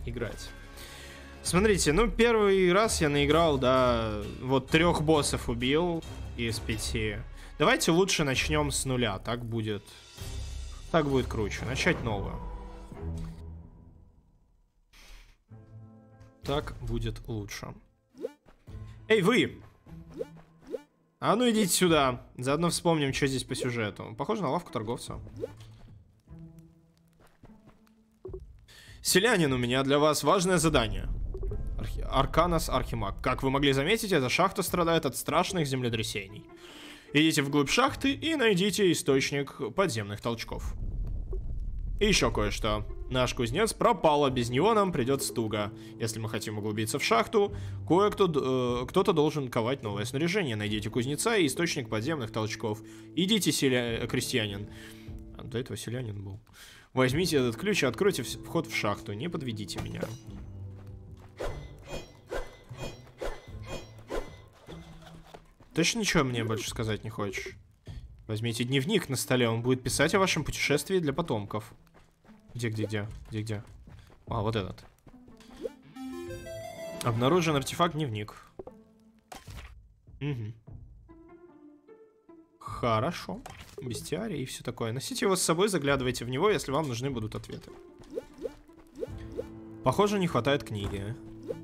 играть. Смотрите, ну первый раз я наиграл, да, вот 3 боссов убил из 5. Давайте лучше начнем с нуля, так будет круче. Начать новое. Так будет лучше. Эй, вы! А ну идите сюда. Заодно вспомним, что здесь по сюжету. Похоже на лавку торговца. Селянин, у меня для вас важное задание. Арканас Архимаг. Как вы могли заметить, эта шахта страдает от страшных землетрясений. Идите вглубь шахты и найдите источник подземных толчков. И еще кое-что. Наш кузнец пропал, а без него нам придется туго. Если мы хотим углубиться в шахту, кто-то должен ковать новое снаряжение. Найдите кузнеца и источник подземных толчков. Идите, крестьянин. До этого селянин был. Возьмите этот ключ и откройте вход в шахту. Не подведите меня. Точно ничего мне больше сказать не хочешь? Возьмите дневник на столе, он будет писать о вашем путешествии для потомков. Где? А, вот этот. Обнаружен артефакт дневник. Угу. Хорошо. Бестиарий и все такое. Носите его с собой, заглядывайте в него, если вам нужны будут ответы. Похоже, не хватает книги.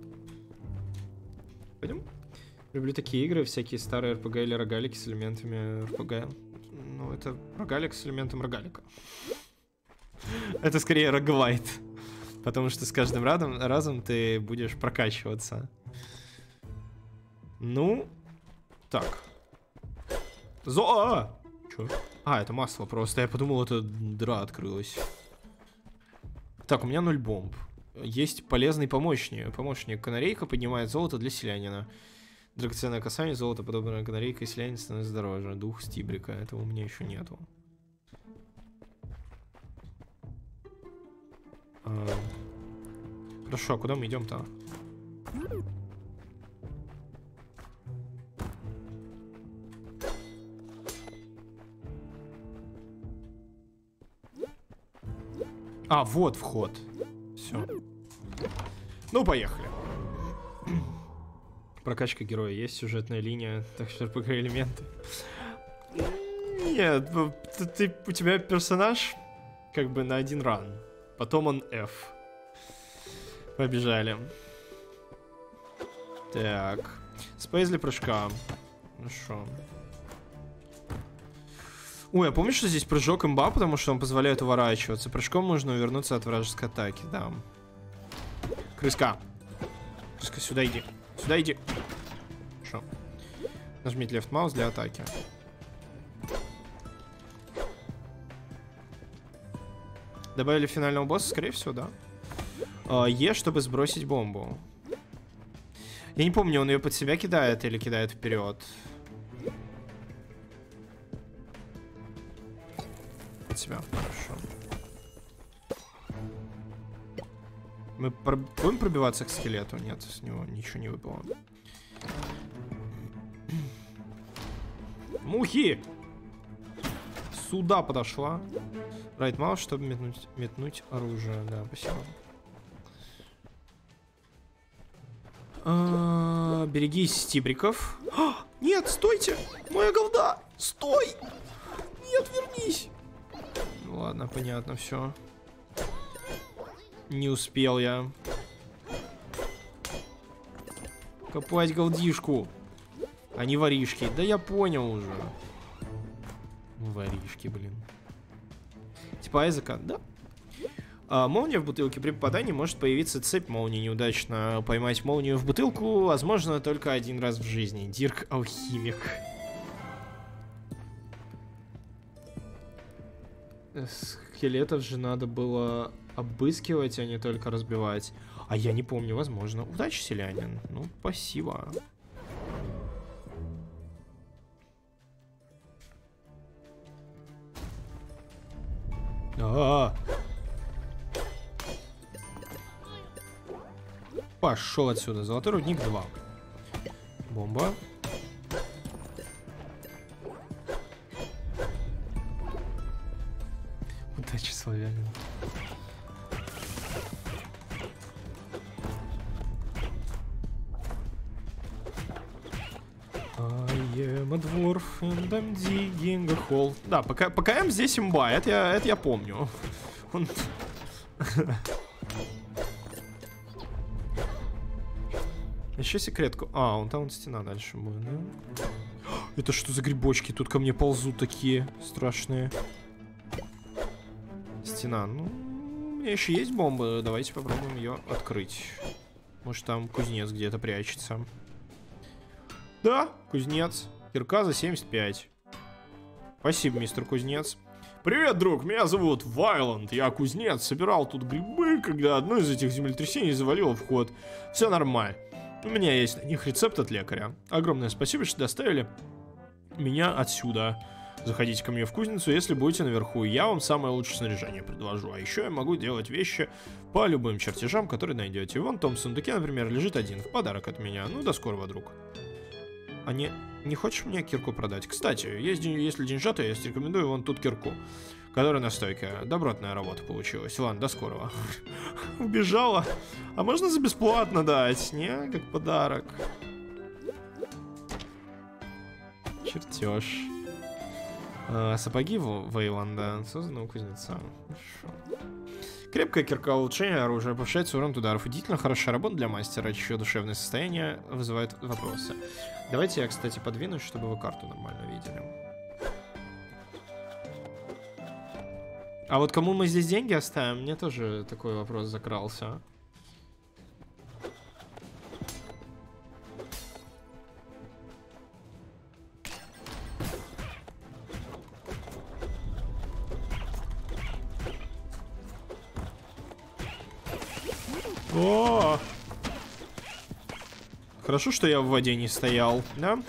Пойдем? Люблю такие игры, всякие старые РПГ или рогалики с элементами РПГ. Ну, это рогалик с элементом рогалика. Это скорее рогалайт. Потому что с каждым разом ты будешь прокачиваться. Ну, так. Чё? А, это масло просто. Я подумал, это дыра открылась. Так, у меня 0 бомб. Есть полезный помощник. Помощник канарейка поднимает золото для селянина. Драгоценное касание, золото, подобное канарейка, и селянин становится дороже. Дух стибрика. Этого у меня еще нету. Хорошо, а куда мы идем-то? А, вот вход. Все. Ну, поехали. Прокачка героя. Есть сюжетная линия, так что РПГ элементы. Нет, у тебя персонаж как бы на 1 ран. Потом он F. Побежали. Так. Спейс для прыжка. Хорошо. Ой, а помнишь, что здесь прыжок имба, потому что он позволяет уворачиваться? Прыжком можно увернуться от вражеской атаки, да. Крыска. Крыска, сюда иди. Сюда иди. Хорошо. Нажмите left mouse для атаки. Добавили финального босса, скорее всего, да. Е, чтобы сбросить бомбу. Я не помню, он ее под себя кидает или кидает вперед. Под себя, хорошо. Мы будем пробиваться к скелету? Нет, с него ничего не выпало. Мухи! Сюда подошла. Right mouse, чтобы метнуть оружие. Да, спасибо. Берегись стибриков. Нет, стойте! Моя голда! Стой! Нет, вернись! Ладно, понятно, все. Не успел я. Копать голдишку. А не воришки. Да я понял уже. Воришки, блин. Типа Айзека, да. Молния в бутылке. При попадании может появиться цепь молнии. Неудачно поймать молнию в бутылку возможно только 1 раз в жизни. Дирк Алхимик. Скелетов же надо было обыскивать, а не только разбивать. А я не помню, возможно. Удачи, селянин. Ну, спасибо. Пошел отсюда. Золотой рудник 2. Бомба. Удачи, славянин. am a dwarf and I'm digging a hole. Да, ПКМ здесь имба, это я помню. Он... Еще секретку. А, вон там стена дальше будет, да? Это что за грибочки? Тут ко мне ползут такие страшные. Стена. Ну, у меня еще есть бомба. Давайте попробуем ее открыть. Может, там кузнец где-то прячется. Да, кузнец. Кирка за 75. Спасибо, мистер кузнец. Привет, друг, меня зовут Вайланд. Я кузнец. Собирал тут грибы, когда одно из этих землетрясений завалило вход. Все нормально. У меня есть на них рецепт от лекаря. Огромное спасибо, что доставили меня отсюда. Заходите ко мне в кузницу, если будете наверху. Я вам самое лучшее снаряжение предложу. А еще я могу делать вещи по любым чертежам, которые найдете. Вон в том сундуке, например, лежит один в подарок от меня. Ну, до скорого, друг. А не хочешь мне кирку продать? Кстати, если деньжата, я рекомендую вон тут кирку, которая на стойке. Добротная работа получилась. Ладно, до скорого. Убежала. А можно за бесплатно дать? Не, как подарок. Чертеж. Сапоги Вейланда. Созданы у кузнеца. Хорошо. Крепкая кирка, улучшение оружия, повышается урон от ударов. Удивительно хорошая работа для мастера, чье душевное состояние вызывает вопросы. Давайте я, кстати, подвинусь, чтобы вы карту нормально видели. А вот кому мы здесь деньги оставим? Мне тоже такой вопрос закрался. О! Хорошо, что я в воде не стоял, да?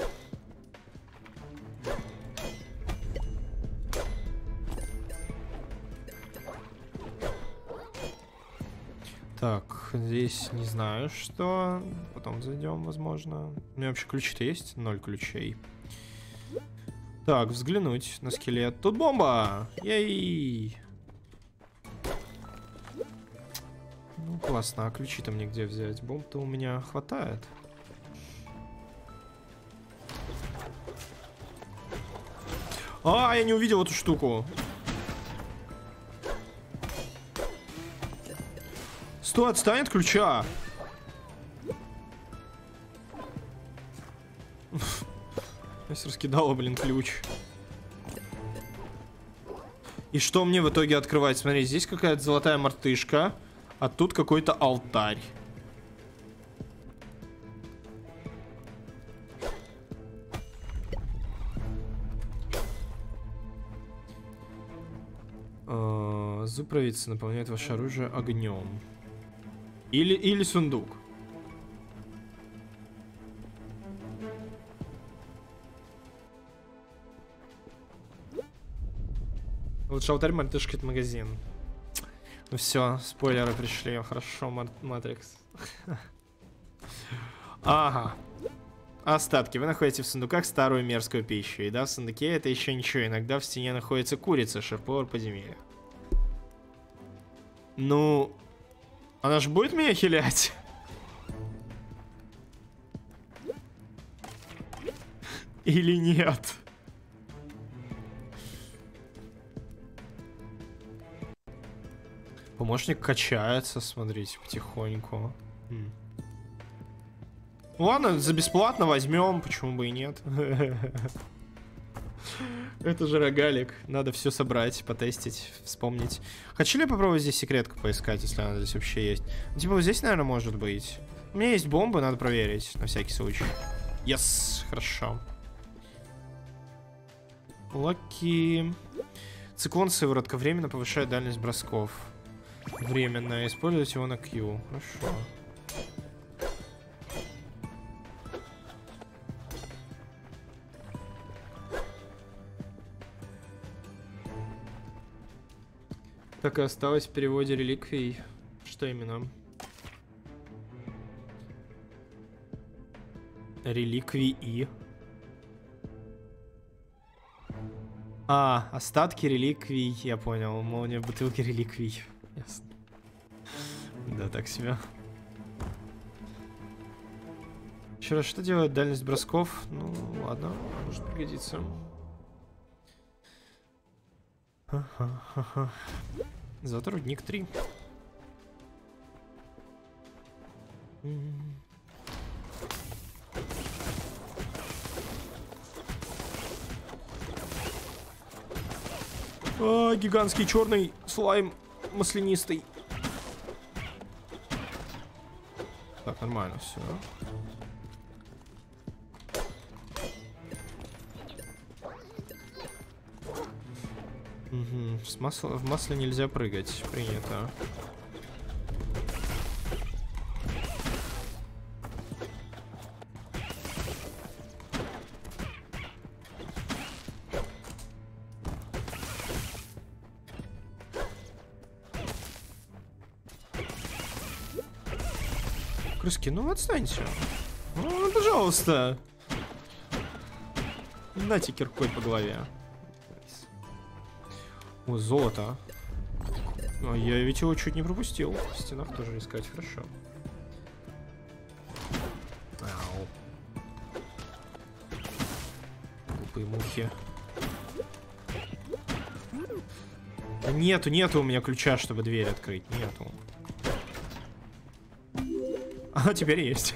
Так, здесь не знаю, что. Потом зайдем, возможно. У меня вообще ключи-то есть? 0 ключей. Так, взглянуть на скелет. Тут бомба! Ей! Ну, классно. А ключи-то мне где взять? Бомб-то у меня хватает. А, я не увидел эту штуку. Стой, отстань от ключа. Я раскидала, блин, ключ. И что мне в итоге открывать? Смотри, здесь какая-то золотая мартышка, а тут какой-то алтарь. Зубровица наполняет ваше оружие огнем. Или сундук. Лучше алтарь, мартышка, это магазин. Ну все, спойлеры пришли. Хорошо, Матрикс. Ага. Остатки. Вы находите в сундуках старую мерзкую пищу. Еда в сундуке — это еще ничего. Иногда в стене находится курица, шеф-повар подземелья. Ну... Она же будет меня хилять? Или нет? Помощник качается, смотрите, потихоньку. Ладно, за бесплатно возьмем, почему бы и нет. Это же рогалик. Надо все собрать, потестить, вспомнить. Хочу ли я попробовать здесь секретку поискать, если она здесь вообще есть? Ну, типа, вот здесь, наверное, может быть. У меня есть бомбы, надо проверить, на всякий случай. Yes, хорошо. Лаки. Циклон сыворотка временно повышает дальность бросков. Временно. Использовать его на Q. Хорошо. Так и осталось в переводе реликвий. Что именно? Реликвии. А, остатки реликвий. Я понял. Молния в бутылке реликвий. Ясно. Да, так себе. Еще раз, что делает дальность бросков? Ну, ладно, может пригодиться. Зато рудник 3. Гигантский черный слайм маслянистый. Так, нормально все. Угу. В масле нельзя прыгать. Принято. Крыски, ну отстаньте. Ну, пожалуйста. Нате киркой по голове. О, золото. А я ведь его чуть не пропустил. В стенах тоже искать, хорошо. Ау. Глупые мухи. Да нету у меня ключа, чтобы дверь открыть. Нету. А, теперь есть.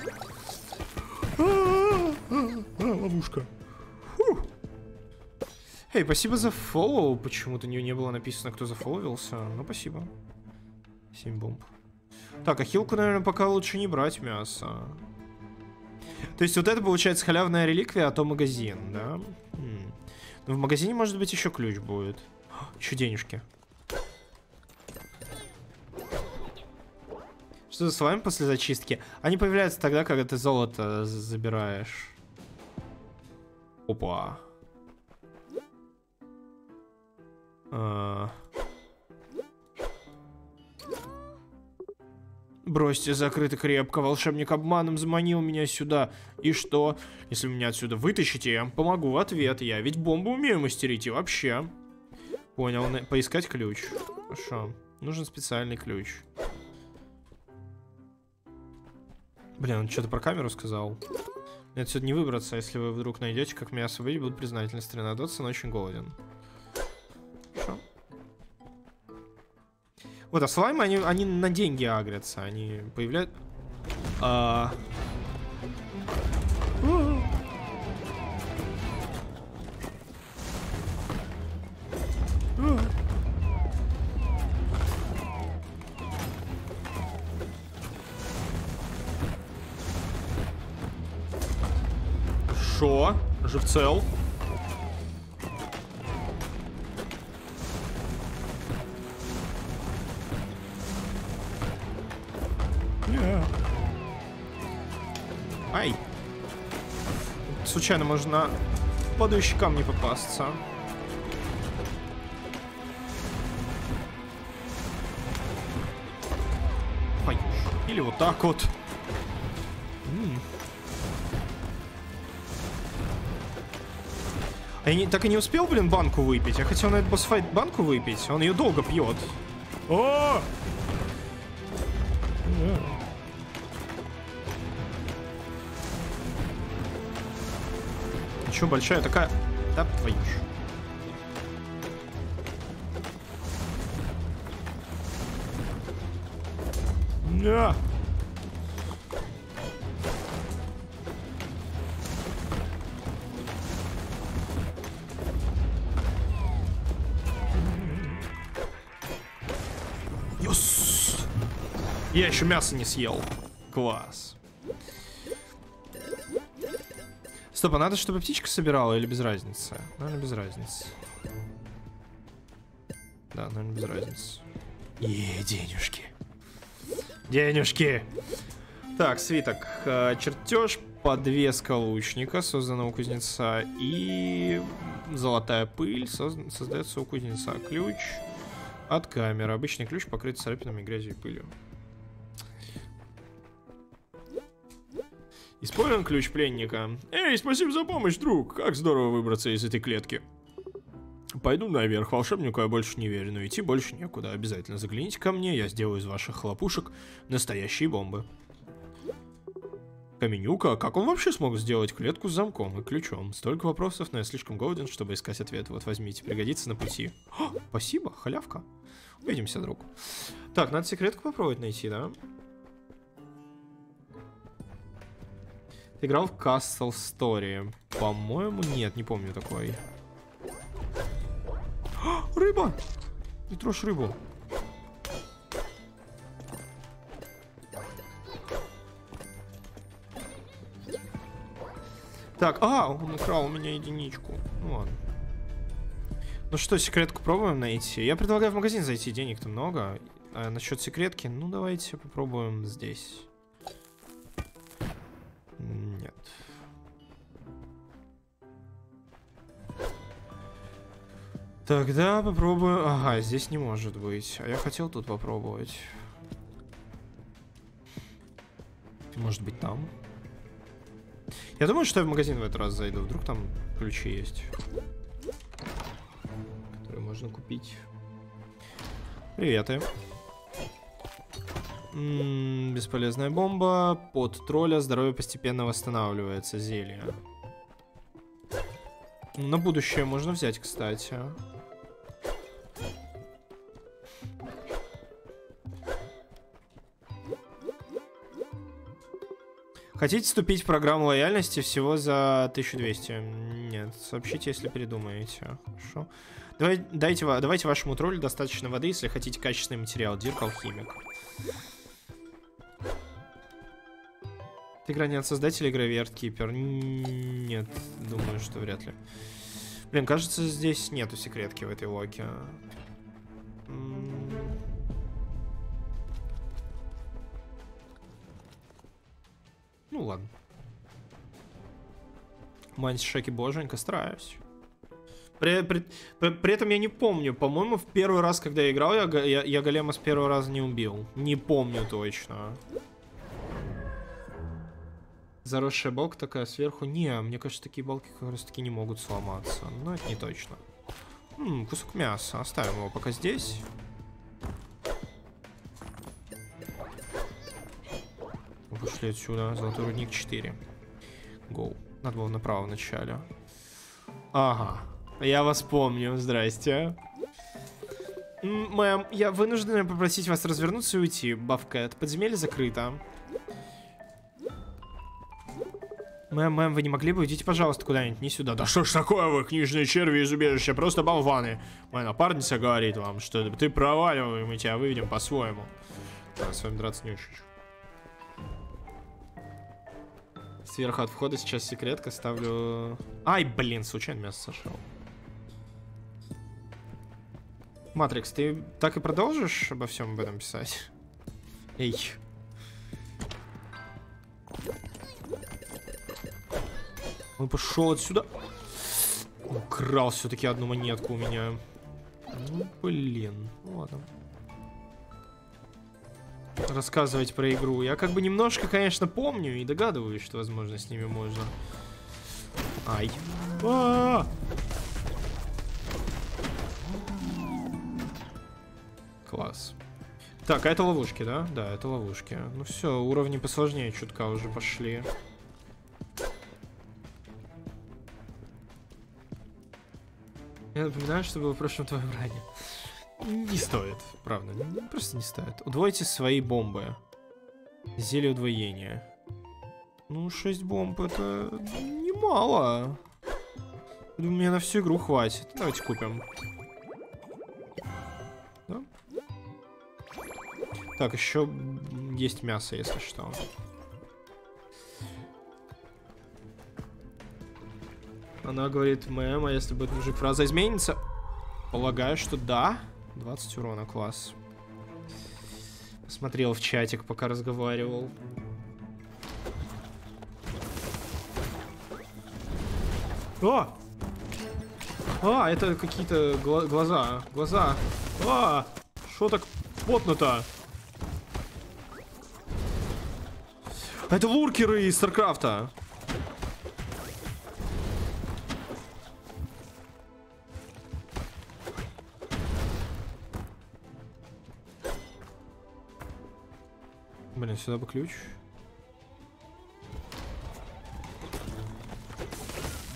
Ловушка. Эй, спасибо за фоллоу. Почему-то не было написано, кто зафолловился. Ну, спасибо. 7 бомб. Так, а хилку, наверное, пока лучше не брать мясо. То есть вот это, получается, халявная реликвия, а то магазин, да? Ну, в магазине, может быть, еще ключ будет. Еще денежки. Что с вами после зачистки? Они появляются тогда, когда ты золото забираешь. Опа. Бросьте, закрыто крепко. Волшебник обманом заманил меня сюда. И что? Если меня отсюда вытащите, я вам помогу в ответ. Я ведь бомбу умею мастерить и вообще. Понял. Поискать ключ. Хорошо. Нужен специальный ключ. Блин, он что-то про камеру сказал. Мне отсюда не выбраться, если вы вдруг найдете, как меня освободить, буду признательны. Старина Дотсон очень голоден. Хорошо. Вот, а слаймы, они на деньги агрятся. Они появляются... Шо? Живцел. Ай. Случайно можно падающий камни попасться. Ай. Или вот так вот. А я так и не успел, блин, банку выпить. Я хотел на этот босс-файт банку выпить. Он ее долго пьет. О! Че, большая такая? Да, твою ж. Да. Я еще мясо не съел. Класс. Стоп, а надо, чтобы птичка собирала или без разницы? Наверное, без разницы. Да, наверное, без разницы. Денежки. Денежки. Так, свиток. Чертеж, подвеска лучника, создана у кузнеца. И золотая пыль создается у кузнеца. Ключ от камеры. Обычный ключ покрыт царапинами, грязью и пылью. Используем ключ пленника. Эй, спасибо за помощь, друг. Как здорово выбраться из этой клетки. Пойду наверх. Волшебнику я больше не верю, но идти больше некуда. Обязательно загляните ко мне, я сделаю из ваших хлопушек настоящие бомбы. Каменюка, как он вообще смог сделать клетку с замком и ключом? Столько вопросов, но я слишком голоден, чтобы искать ответ. Вот возьмите, пригодится на пути. О, спасибо, халявка. Увидимся, друг. Так, надо секретку попробовать найти, да? Ты играл в Castle Story? По-моему, нет, не помню такой. О, рыба! Не трожь рыбу. Так, он украл у меня единичку. Ну ладно. Ну что, секретку пробуем найти? Я предлагаю в магазин зайти, денег-то много. А насчет секретки, ну давайте попробуем здесь. Нет. Тогда попробую... Ага, здесь не может быть. А я хотел тут попробовать. Может быть там? Я думаю, что я в магазин в этот раз зайду. Вдруг там ключи есть, которые можно купить. Привет. Бесполезная бомба. Под тролля. Здоровье постепенно восстанавливается. Зелье. На будущее можно взять, кстати. Хотите вступить в программу лояльности всего за 1200? Нет, сообщите, если передумаете. Хорошо. Давайте вашему троллю достаточно воды, если хотите качественный материал. Дирк Алхимик. Игра не от создателя игры Верткипер. Нет, думаю, что вряд ли. Блин, кажется, здесь нету секретки в этой локе. Ну ладно. Мань, шаки боженька, стараюсь. При этом я не помню. По-моему, в первый раз, когда я играл, я голема с первого раза не убил. Не помню точно. Заросшая балка такая сверху. Не, мне кажется, такие балки как раз таки не могут сломаться. Но это не точно. Кусок мяса. Оставим его пока здесь. Пошли отсюда. Золотой рудник 4. Гоу. Надо было направо в начале. Ага. Я вас помню. Здрасте. Мэм, я вынужден попросить вас развернуться и уйти. Бавкэт. Подземелье закрыто. Мэм, вы не могли бы уйдите, пожалуйста, куда-нибудь, не сюда. Да что ж такое вы, книжные черви из убежища, просто болваны. Моя напарница говорит вам, что ты проваливай, мы тебя выведем по-своему. Да, с вами драться не очень. Сверху от входа сейчас секретка ставлю... Ай, блин, случайно мясо сошел. Матрикс, ты так и продолжишь обо всем об этом писать? Эй. Он пошел отсюда. Украл все-таки одну монетку у меня. Ну, блин. Ну, ладно. Рассказывать про игру. Я как бы немножко, конечно, помню и догадываюсь, что, возможно, с ними можно. Ай. Класс. Так, а это ловушки, да? Да, это ловушки. Ну все, уровни посложнее чутка уже пошли. Я напоминаю, что было в прошлом твоем ране. Не стоит, правда, просто не стоит. Удвойте свои бомбы. Зелье удвоения. Ну, 6 бомб это немало. Думаю, мне на всю игру хватит. Давайте купим. Да? Так, еще есть мясо, если что. Она говорит, мэм, а если будет мужик, фраза изменится? Полагаю, что да. 20 урона, класс. Посмотрел в чатик, пока разговаривал. О! Это какие-то глаза. Глаза. Что так потно-то? Это луркеры из Старкрафта. Блин, сюда бы ключ.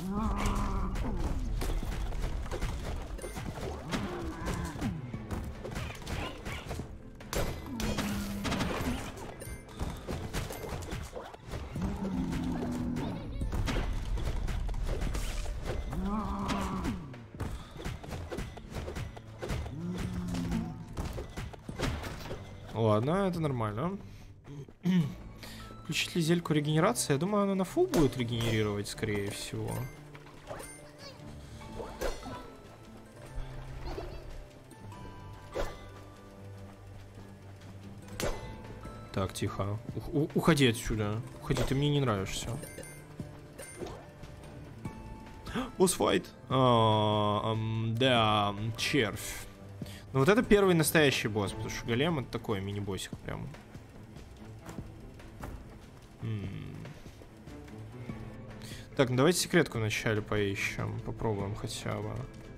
Ладно, это нормально. Включить ли зельку регенерации? Я думаю, она на фул будет регенерировать, скорее всего. Так, тихо. Уходи отсюда. Уходи, ты мне не нравишься. Босс-файт. Да, червь. Ну вот это первый настоящий босс, потому что голем это такой мини-боссик прям. Так, ну давайте секретку вначале поищем. Попробуем хотя бы.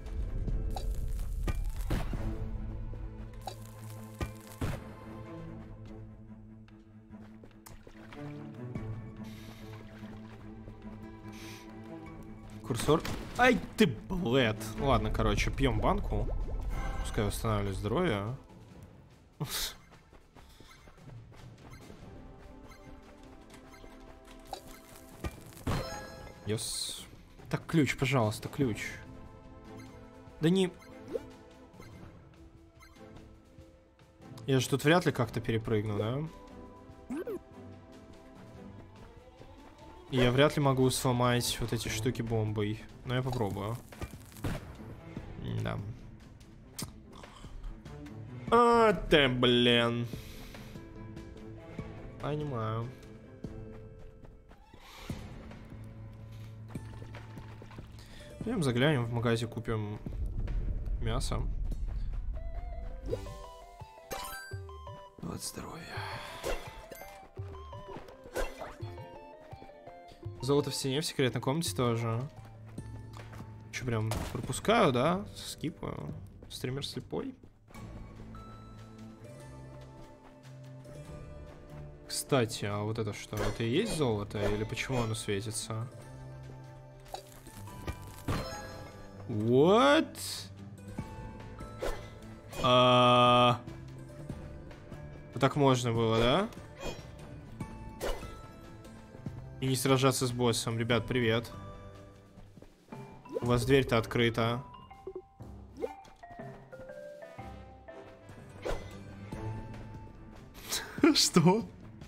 Курсор. Ай ты, блэд. Ладно, короче, пьем банку. Пускай восстанавливает здоровье. Yes. Так, ключ, пожалуйста, ключ. Да не... Я же тут вряд ли как-то перепрыгну, да? И я вряд ли могу сломать вот эти штуки бомбой. Но я попробую. Да. А, ты, блин. Понимаю. Пойдем заглянем в магазин, купим мясо. Вот здоровье. Золото в стене в секретной комнате тоже. Че, прям пропускаю, да? Скипаю. Стример слепой. Кстати, а вот это что? Это и есть золото? Или почему оно светится? What? Вот так можно было, да? И не сражаться с боссом. Ребят, привет. У вас дверь-то открыта. Что?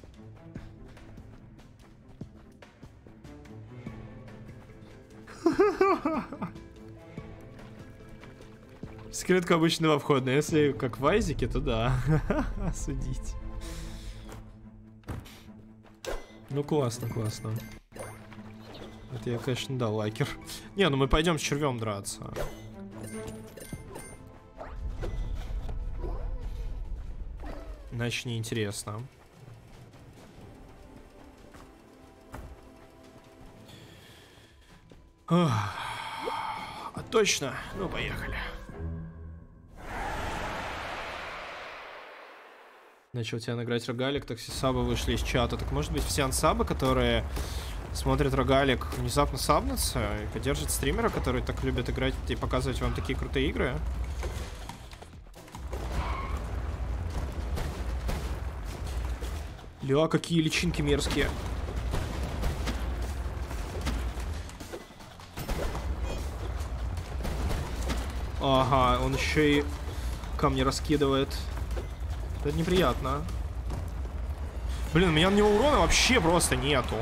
Секретка обычно во входной. Если как в Айзеке, то да. Судить. Ну классно, классно. Это я, конечно, да, лайкер. Не, ну мы пойдем с червем драться. Иначе неинтересно. А точно. Ну, поехали. Начал тебя награть рогалик, таксисабы вышли из чата. Так может быть все ансабы, которые смотрят рогалик, внезапно сабнутся и поддержат стримера, которые так любят играть и показывать вам такие крутые игры? Ля, какие личинки мерзкие. Ага, он еще и камни раскидывает. Это неприятно. Блин, у меня на него урона вообще просто нету.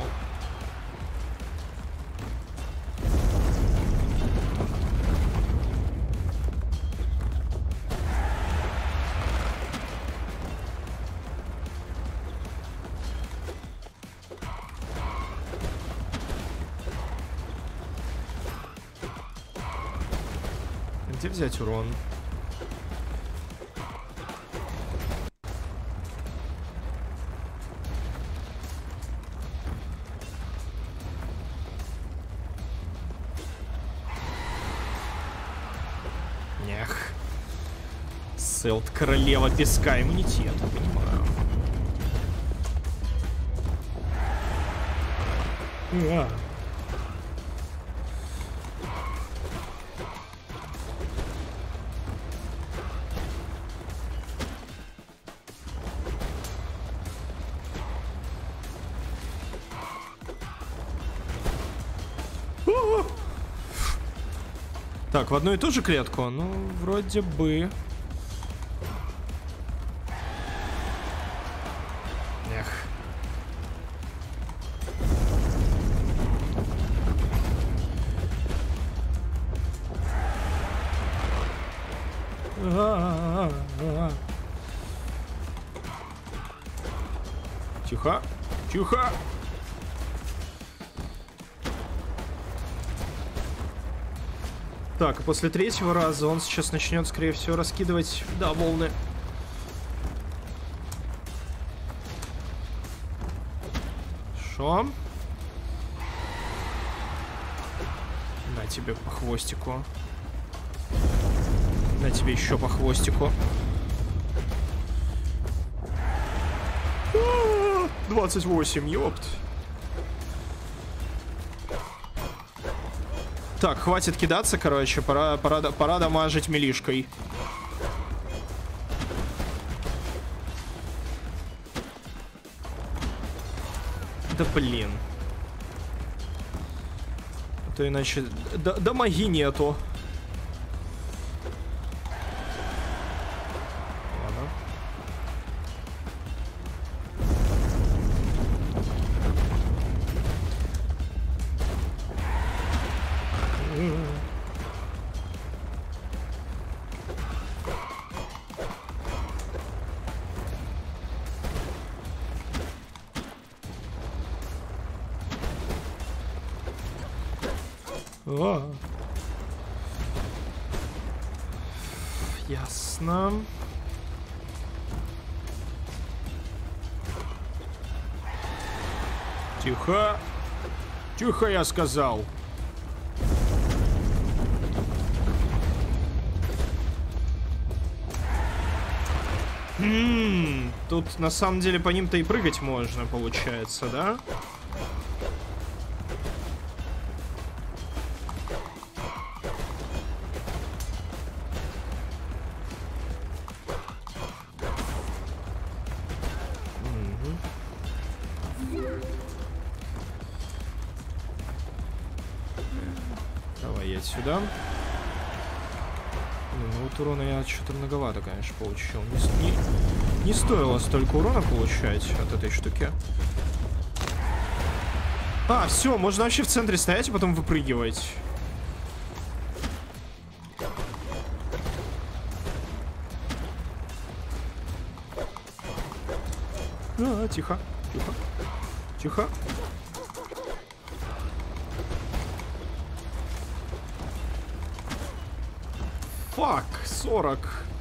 Где взять урон? Селт, королева песка, иммунитет, понимаю. Так, в одну и ту же клетку? Ну, вроде бы. Эх. Тихо, тихо. Так, и после третьего раза он сейчас начнет, скорее всего, раскидывать, да, волны. Шо? На тебе по хвостику. На тебе еще по хвостику. 28, ёпт. Так, хватит кидаться, короче, пора дамажить милишкой. Да блин. А то иначе... дамаги нету. Ладно. Ясно. Тихо. Тихо, я сказал. Тут на самом деле по ним-то и прыгать можно, получается, да? Давай я сюда. Ну вот урона я что-то многовато, конечно, получил. Не стоило столько урона получать от этой штуки. А, все, можно вообще в центре стоять и потом выпрыгивать. Тихо, тихо, тихо. Фак, 40.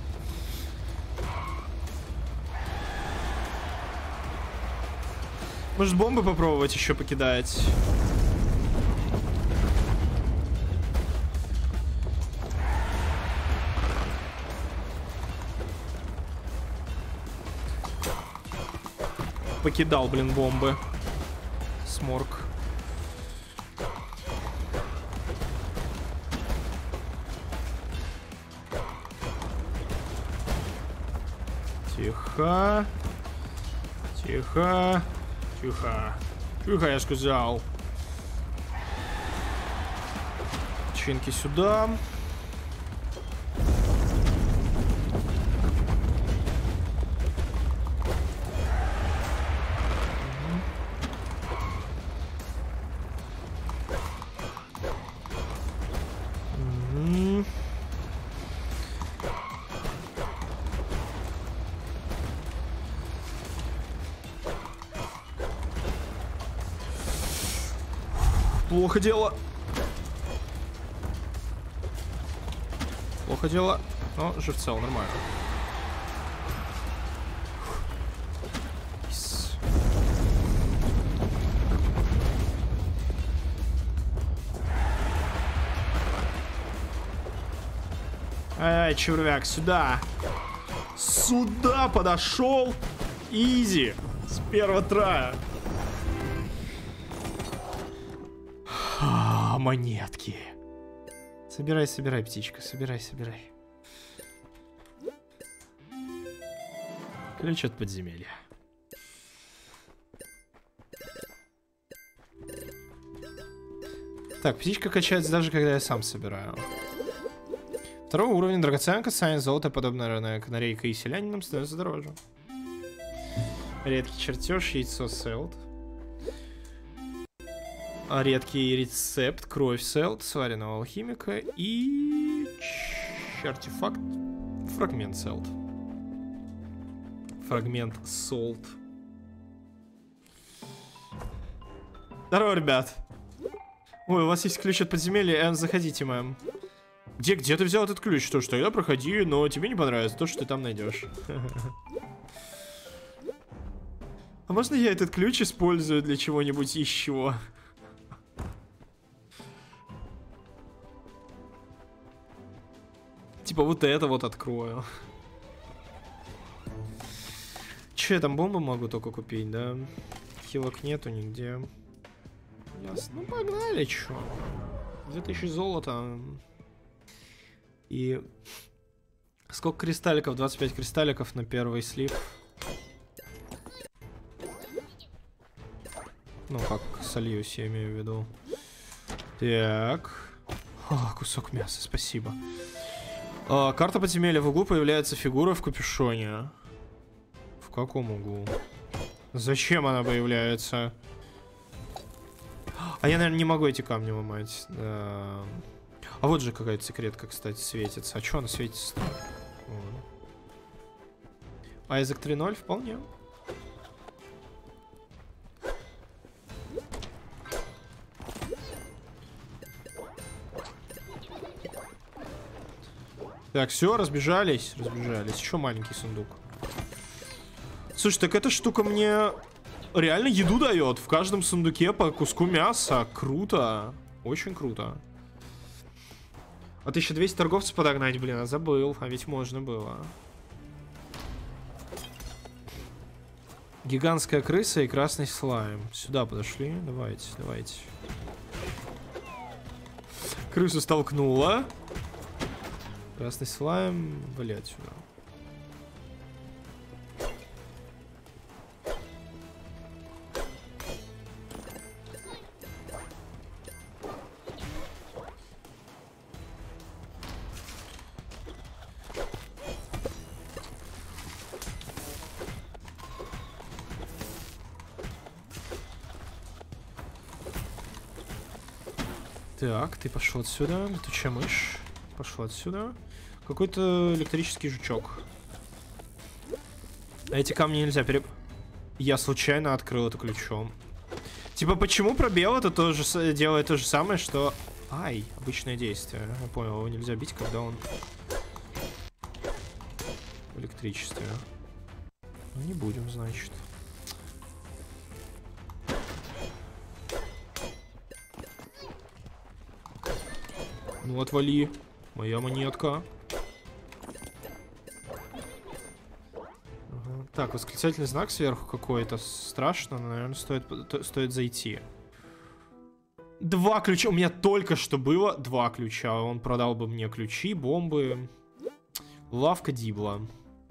Может, бомбы попробовать еще покидать? Покидал, блин, бомбы. Сморк. Тихо. Тихо. Тихо. Тихо, я сказал. Чинки сюда. Плохо дело. Плохо дело. Но живцел, нормально. Ай, червяк, сюда. Сюда подошел. Изи. С первого трая. Монетки. Собирай, собирай, птичка. Собирай, собирай. Ключ от подземелья. Так, птичка качается даже когда я сам собираю. Второго уровня драгоценка, сань, золото, подобное канарейка и селянином становится дороже. Редкий чертеж, яйцо селд. Редкий рецепт, кровь селд, сваренного алхимика и артефакт, фрагмент селд. Фрагмент солд. Здорово, ребят. Ой, у вас есть ключ от подземелья, заходите, мэм. Где ты взял этот ключ? Что ж, тогда проходи, но тебе не понравится то, что ты там найдешь. А можно я этот ключ использую для чего-нибудь еще? Типа вот это вот открою. Че, я там бомбы могу только купить, да? Хилок нету нигде. Ясно. Ну погнали, чё. 2000 золота. И... Сколько кристалликов? 25 кристалликов на первый слив. Ну, как сольюсь, я имею в виду. Так. О, кусок мяса, спасибо. Карта подземелья. В углу появляется фигура в капюшоне. В каком углу? Зачем она появляется? А я, наверное, не могу эти камни ломать. А вот же какая-то секретка, кстати, светится. А что она светится? Айзек 3.0 вполне. Так, все, разбежались. Еще маленький сундук. Слушай, так эта штука мне реально еду дает. В каждом сундуке по куску мяса. Круто. Очень круто. А 1200 торговцев подогнать, блин, а забыл. А ведь можно было. Гигантская крыса и красный слайм. Сюда подошли. Давайте. Крысу столкнула. Красный слайм. Блять, сюда. Так, ты пошел отсюда. Летучая мышь. Пошел отсюда. Какой-то электрический жучок. А эти камни нельзя Я случайно открыл это ключом. Типа, почему пробел это тоже делает то же самое, что... Ай, обычное действие. Я понял, его нельзя бить, когда он... в электричестве. Ну, не будем, значит. Ну, отвали. Моя монетка. Ага. Так, восклицательный знак сверху какой-то. Страшно, но, наверное, стоит зайти. 2 ключа. У меня только что было 2 ключа. Он продал бы мне ключи, бомбы. Лавка Дибла.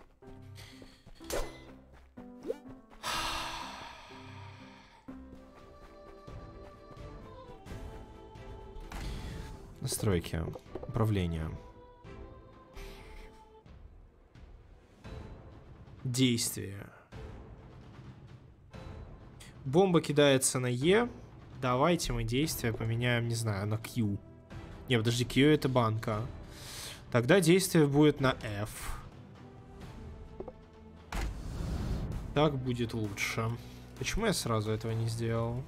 Настройки. Управление. Действие. Бомба кидается на Е. Давайте мы действие поменяем, не знаю, на Q. Не, подожди, Q это банка. Тогда действие будет на F. Так будет лучше. Почему я сразу этого не сделал?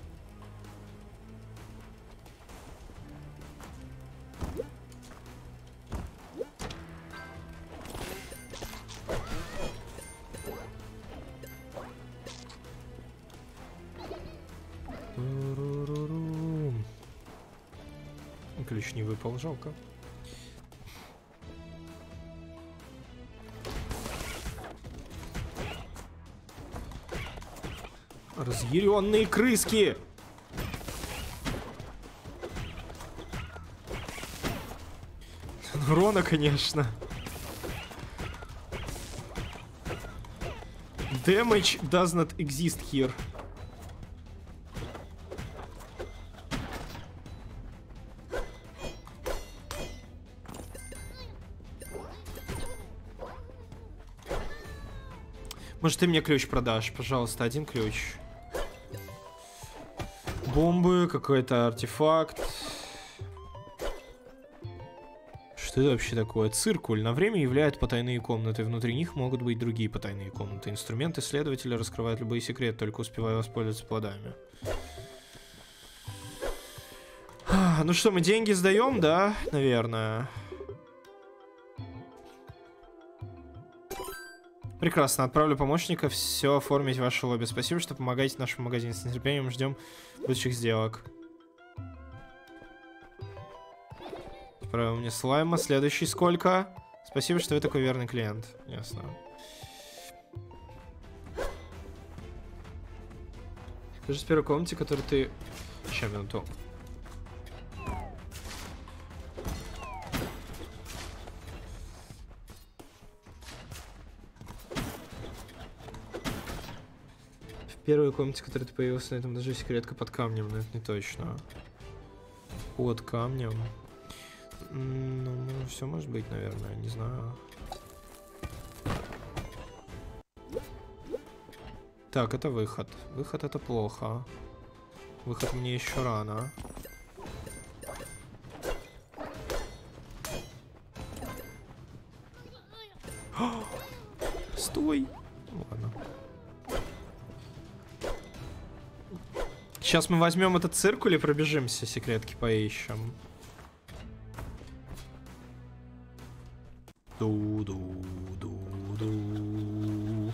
Ключ не выпал, жалко. Разъяренные крыски! Урона, конечно. Damage does not exist here. Может, ты мне ключ продашь? Пожалуйста, один ключ. Бомбы, какой-то артефакт. Что это вообще такое? Циркуль. На время являют потайные комнаты. Внутри них могут быть другие потайные комнаты. Инструмент исследователя раскрывает любые секреты, только успевая воспользоваться плодами. Ну что, мы деньги сдаем, да? Наверное. Прекрасно. Отправлю помощника все оформить в ваше лобби. Спасибо, что помогаете нашему магазину. С нетерпением ждем будущих сделок. Отправил мне слайма. Следующий сколько? Спасибо, что вы такой верный клиент. Ясно. Скажи с первой комнате, которую ты... Сейчас, минуту. В первой комнате, в которой ты появился, на этом даже секретка под камнем, но это не точно. Под камнем. Ну, все может быть, наверное, не знаю. Так, это выход. Выход это плохо. Выход мне еще рано. Стой! Ладно. Сейчас мы возьмем этот циркуль и пробежимся, секретки поищем. Ду-ду-ду-ду.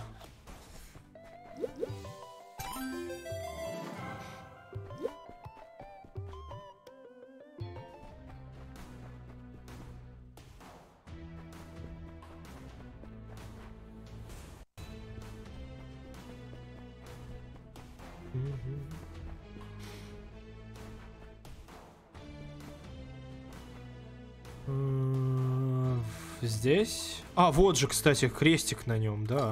Здесь? А, вот же, кстати, крестик на нем, да.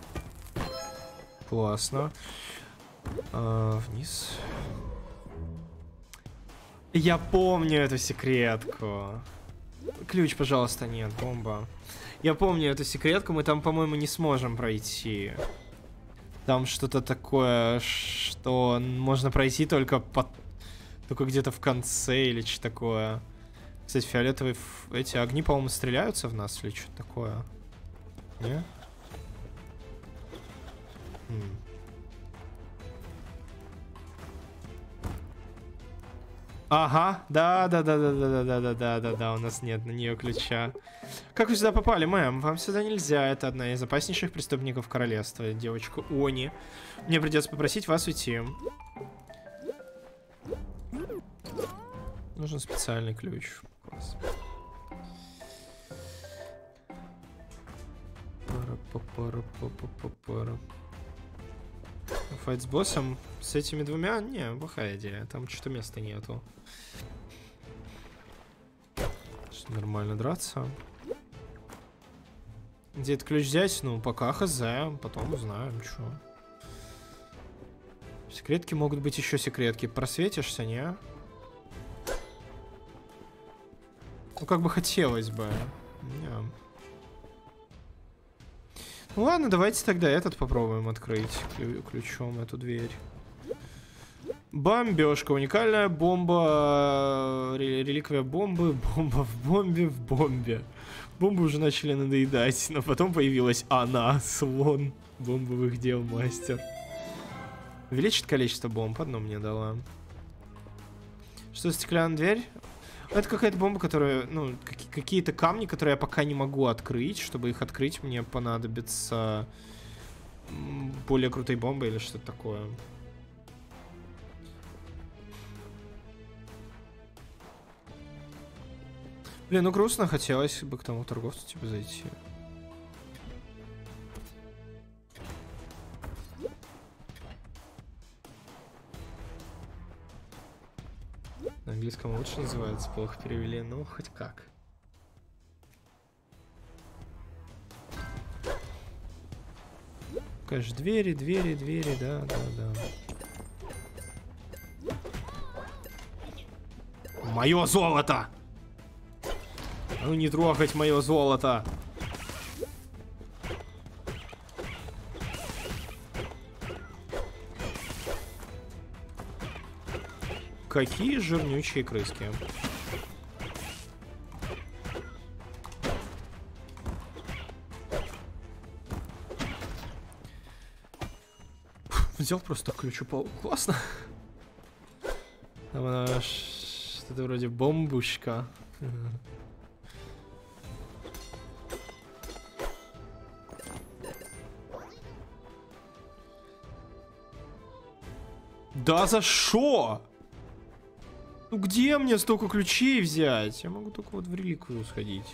Классно. Вниз. Я помню эту секретку. Ключ, пожалуйста, нет, бомба. Я помню эту секретку, мы там, по-моему, не сможем пройти. Там что-то такое, что можно пройти только где-то в конце или что-то такое. Кстати, фиолетовые эти огни, по-моему, стреляются в нас или что-то такое. Не? Ага, да, у нас нет на нее ключа. Как вы сюда попали, мэм? Вам сюда нельзя. Это одна из опаснейших преступников королевства, девочка Они. Мне придется попросить вас уйти. Нужен специальный ключ. Класс. Файт с боссом? С этими двумя? Не, плохая идея. Там что-то места нету. Нормально драться. Где этот ключ взять? Ну, пока хз. Потом узнаем, что. Секретки могут быть еще секретки. Просветишься, не? Ну, как бы хотелось бы. Не. Ну ладно, давайте тогда этот попробуем открыть ключом эту дверь. Бомбежка. Уникальная бомба. Реликвия бомбы. Бомба в бомбе в бомбе. Бомбы уже начали надоедать, но потом появилась она, слон бомбовых дел мастер. Увеличит количество бомб. Одну мне дала. Что, стеклянная дверь? Это какая-то бомба, которая, ну, какие-то камни, которые я пока не могу открыть. Чтобы их открыть, мне понадобится более крутые бомбы или что-то такое. Блин, ну грустно, хотелось бы к тому торговцу типа зайти. На английском лучше называется, плохо перевели, но хоть как. Конечно, двери, да. Мое золото! Ну не трогать мое золото! Какие жирнючие крыски. Взял просто ключ, упал. Классно. Там она что-то вроде бомбушка. Да за шо? Ну где мне столько ключей взять? Я могу только вот в реликвию сходить.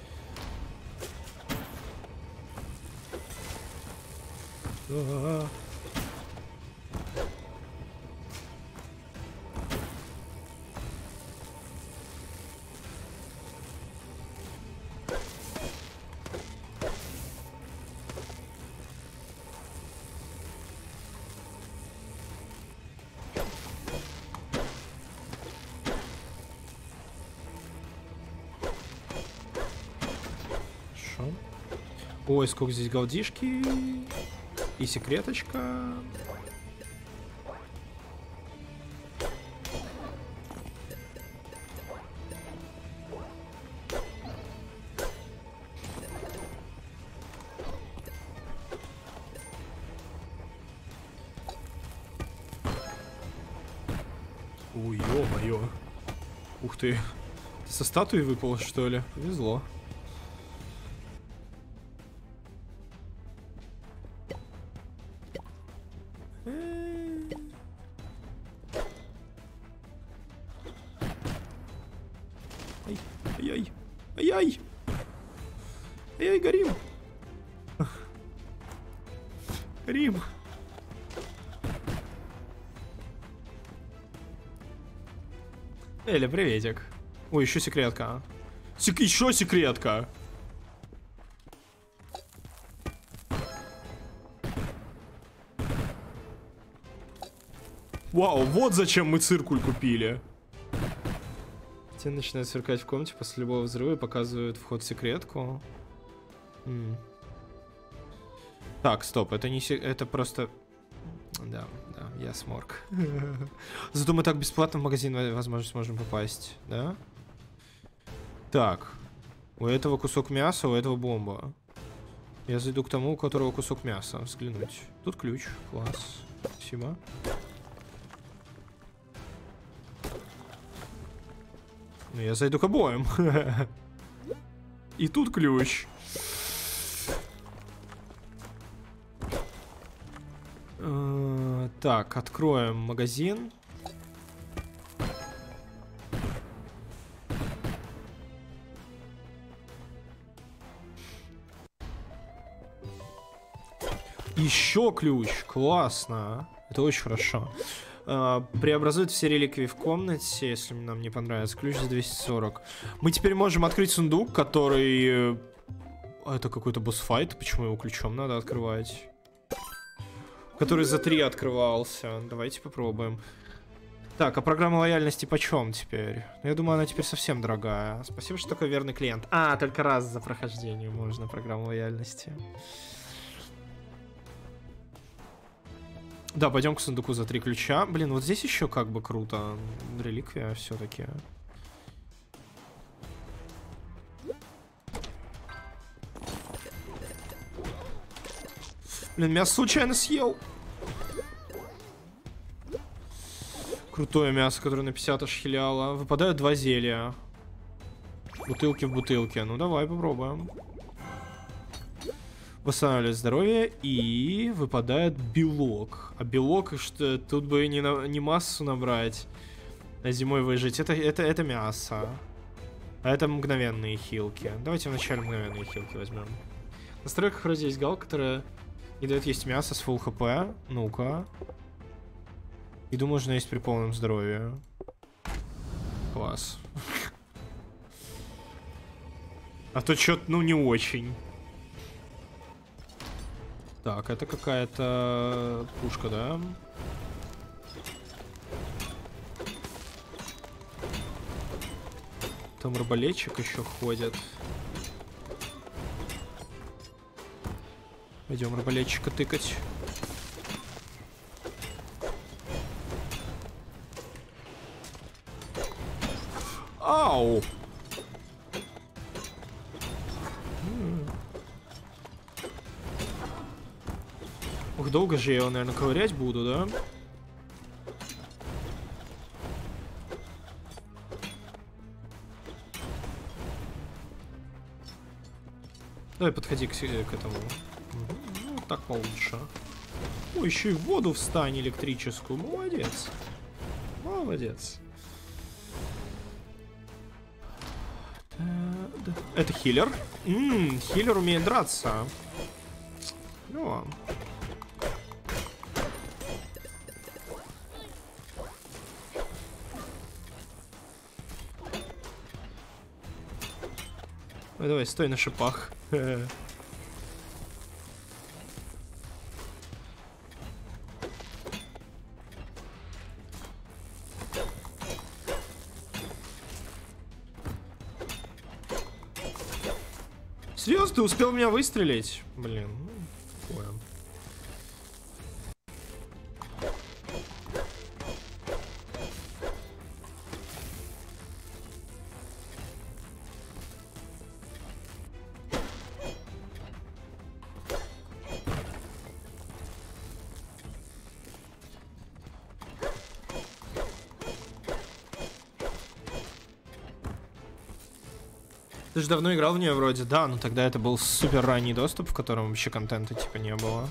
Ой, сколько здесь голдишки. И секреточка. Ой, ё-моё. Ух ты. Ты со статуи выпал, что ли? Повезло. Ай-яй. Ай-яй. Ай-яй, горим. Горим. Эля, приветик. Ой, еще секретка. Еще секретка. Вау, вот зачем мы циркуль купили. Те начинают сверкать в комнате после любого взрыва и показывают вход в секретку. Так, стоп, это не это просто... Да, я сморк. Зато мы так бесплатно в магазин, возможно, сможем попасть, да? Так, у этого кусок мяса, у этого бомба. Я зайду к тому, у которого кусок мяса, взглянуть. Тут ключ, класс, спасибо. Ну, я зайду к обоим. И тут ключ. Так, откроем магазин. Еще ключ. Классно. Это очень хорошо. Преобразует все реликвии в комнате, если нам не понравится. Ключ за 240. Мы теперь можем открыть сундук, который... Это какой-то босс-файт. Почему его ключом надо открывать? Который за 3 открывался. Давайте попробуем. Так, а программа лояльности почем теперь? Я думаю, она теперь совсем дорогая. Спасибо, что такой верный клиент. А, только раз за прохождение можно программу лояльности. Да, пойдем к сундуку за 3 ключа. Блин, вот здесь еще как бы круто. Реликвия все-таки. Блин, мясо случайно съел. Крутое мясо, которое на 50 аж хиляло. Выпадают 2 зелья. Бутылки в бутылке. Ну давай попробуем. Восстанавливает здоровье и выпадает белок. А белок, что тут бы не массу набрать, а зимой выжить. Это мясо. А это мгновенные хилки. Давайте вначале мгновенные хилки возьмем. В настройках вроде есть галка, которая не дает есть мясо с фулл хп. Ну-ка. Еду можно есть при полном здоровье. Класс. А то что-то, ну, не очень. Так, это какая-то пушка, да? Там арбалетчик еще ходит. Пойдем арбалетчика тыкать. Ау! Ух, долго же я его, наверное, ковырять буду, да? Давай подходи к этому. Ну, так получше. Ой, еще и в воду встань электрическую. Молодец. Молодец. Это хиллер. Хиллер умеет драться. Ну ладно. Ой, давай, стой на шипах. Серьезно, ты успел меня выстрелить? Блин, ну, понял. Ты же давно играл в нее вроде, да, но тогда это был супер ранний доступ, в котором вообще контента типа не было.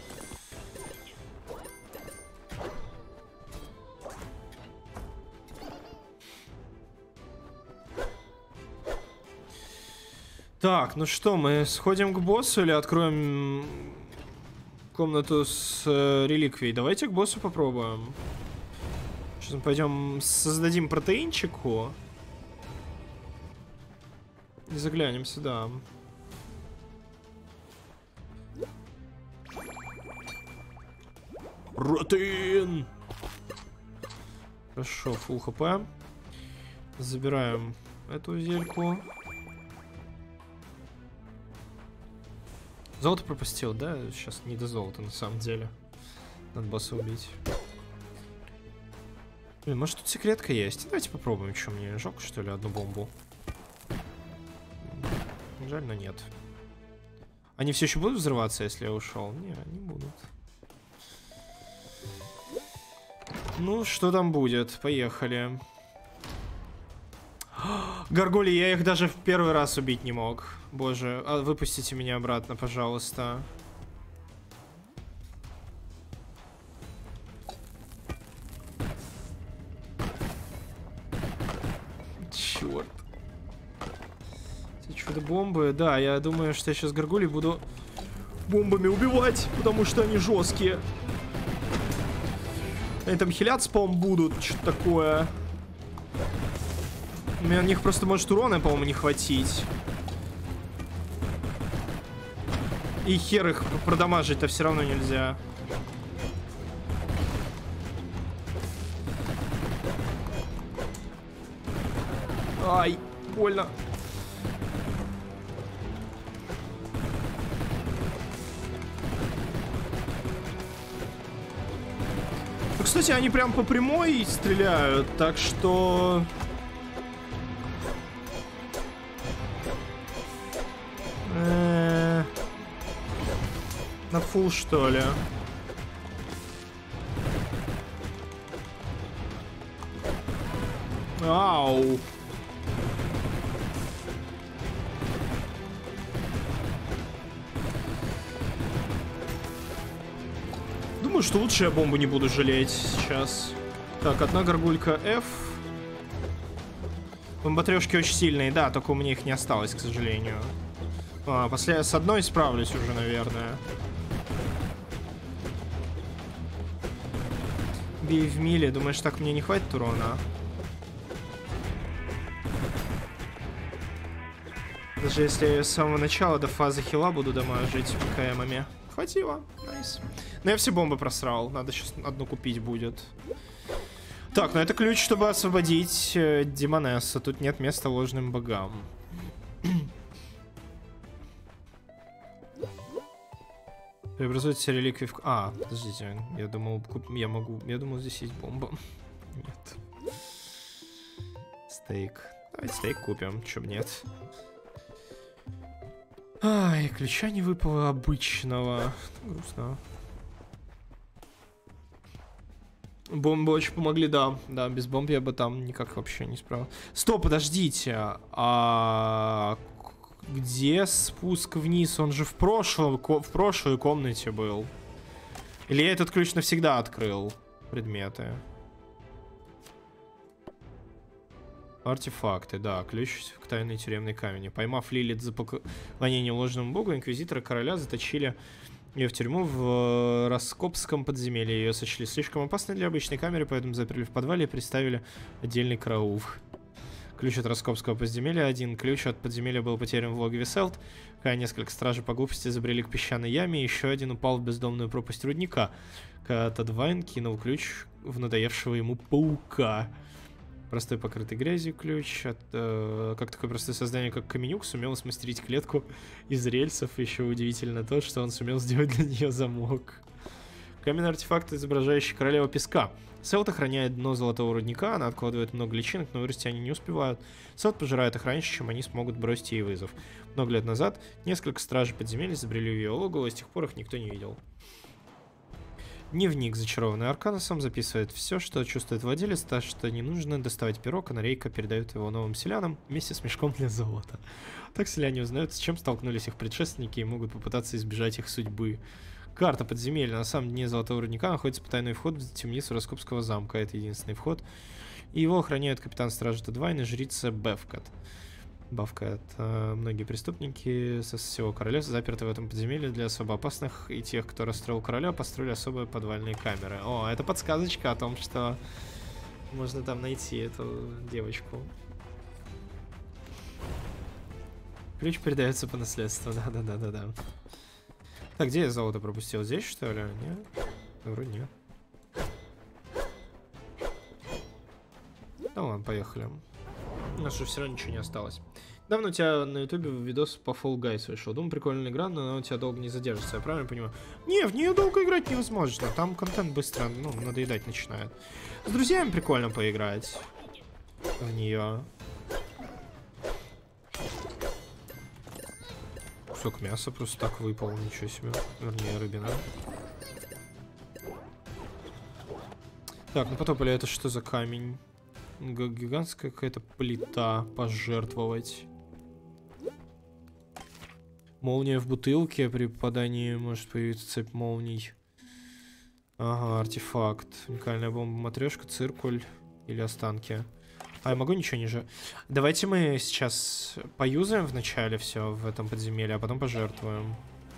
Так, ну что, мы сходим к боссу или откроем комнату с реликвией? Давайте к боссу попробуем. Сейчас мы пойдем создадим протеинчику. И заглянем сюда. Протеин! Хорошо, фулл хп. Забираем эту зельку. Золото пропустил, да? Сейчас не до золота на самом деле. Надо босса убить. Блин, может тут секретка есть? Давайте попробуем, что мне жалко, что ли, одну бомбу. Жаль, но нет. Они все еще будут взрываться, если я ушел? Не, не будут. Ну, что там будет? Поехали. Гаргули, я их даже в первый раз убить не мог. Боже, выпустите меня обратно, пожалуйста. Черт. Чудо-бомбы. Да, я думаю, что я сейчас гаргулей буду бомбами убивать, потому что они жесткие. Они там хиляться, по-моему, будут. Что-то такое. У меня на них просто может урона, по-моему, не хватить. И хер их продамажить-то все равно нельзя. Ай, больно. Ну, кстати, они прям по прямой стреляют, так что... На фул, что ли? Ау. Думаю, что лучше я бомбу не буду жалеть сейчас. Так, одна горгулька F. Бомботрёшки очень сильные, да, только у меня их не осталось, к сожалению. После с одной справлюсь уже, наверное. Бей в миле. Думаешь, так мне не хватит урона? Даже если я с самого начала до фазы хила буду дамажить КМами. Хватило. Найс. Но я все бомбы просрал. Надо сейчас одну купить будет. Так, ну это ключ, чтобы освободить Демонесса. Тут нет места ложным богам. Преобразуется реликвия в... А, подождите, я думал, я могу... Я думал, здесь есть бомба. Нет. Стейк. Давайте стейк купим, чё б нет. Ай, ключа не выпало обычного. Грустно. Бомбы очень помогли, да. Да, без бомб я бы там никак вообще не справил. Стоп, подождите. А где спуск вниз? Он же в прошлой комнате был. Или я этот ключ навсегда открыл? Предметы. Артефакты, да. Ключ к тайной тюремной камене. Поймав Лилит за поклонение ложному богу, инквизиторы короля заточили ее в тюрьму в Раскопском подземелье. Ее сочли слишком опасной для обычной камеры, поэтому заперли в подвале и приставили отдельный караул. Ключ от Раскопского подземелья один. Ключ от подземелья был потерян в логове Селт. Когда несколько стражей по глупости забрели к песчаной яме, еще один упал в бездомную пропасть рудника. Когда Тадвайн кинул ключ в надоевшего ему паука. Простой покрытый грязью ключ. Как такое простое создание, как Каменюк, сумел смастерить клетку из рельсов. Еще удивительно то, что он сумел сделать для нее замок. Каменный артефакт, изображающий королеву песка. Селт охраняет дно золотого рудника, она откладывает много личинок, но вырасти они не успевают. Селт пожирает их раньше, чем они смогут бросить ей вызов. Много лет назад несколько стражей подземелья забрели в ее логово, и с тех пор их никто не видел. Дневник, зачарованный Арканусом, записывает все, что чувствует владелец, так что не нужно доставать перо, канарейка передает его новым селянам вместе с мешком для золота. Так селяне узнают, с чем столкнулись их предшественники и могут попытаться избежать их судьбы. Карта подземелья. На самом дне золотого рудника находится потайной вход в темницу Раскопского замка. Это единственный вход. И его охраняют капитан стражи Тадвайн и жрица Бевкат. Бавкат. Многие преступники со всего королевства заперты в этом подземелье. Для особо опасных и тех, кто расстроил короля, построили особые подвальные камеры. О, это подсказочка о том, что можно там найти эту девочку. Ключ передается по наследству. Да. Так, где я золото пропустил? Здесь, что ли? Нет? Вроде нет. Ну ладно, поехали. У нас же все равно ничего не осталось. Давно у тебя на ютубе видос по Fall Guys вышел. Думаю, прикольная игра, но она у тебя долго не задержится. Я правильно понимаю? Не, в нее долго играть невозможно. Там контент быстро, надоедать начинает. С друзьями прикольно поиграть в нее. Кусок мяса просто так выпал, ничего себе. Вернее, рыбина. Так, ну потопали, это что за камень? Гигантская какая-то плита. Пожертвовать. Молния в бутылке. При попадании может появиться цепь молний. Ага, артефакт. Уникальная бомба-матрешка, циркуль или останки. А я могу ничего ниже? Давайте мы сейчас поюзаем вначале все в этом подземелье, а потом пожертвуем.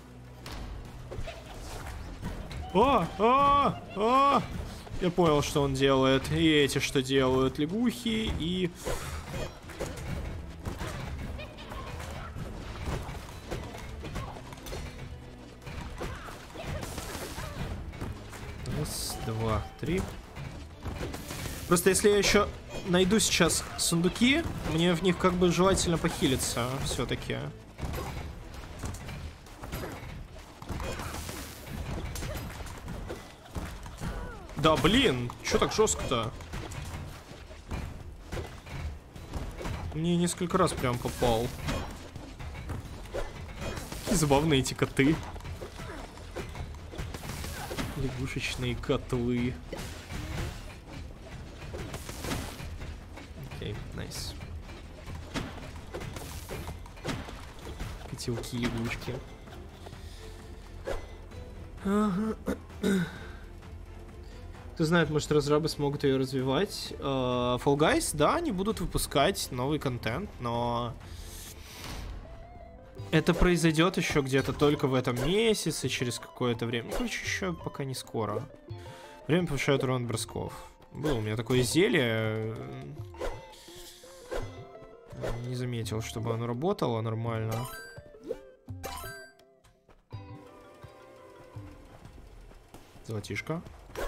Я понял, что он делает. И эти что делают? Лягухи и... Раз, два, три. Просто если я еще найду сейчас сундуки, мне в них как бы желательно похилиться все-таки. Да блин, что так жестко-то? Мне несколько раз прям попал. Какие забавные эти коты. Лягушечные котлы. Окей, найс. Котелки-лягушки. Кто знает, может, разрабы смогут ее развивать. Fall Guys, да, они будут выпускать новый контент, но это произойдет еще где-то только в этом месяце, через какое-то время. Короче, еще пока не скоро. Время повышает урон бросков. Было у меня такое зелье. Не заметил, чтобы оно работало нормально. Золотишко.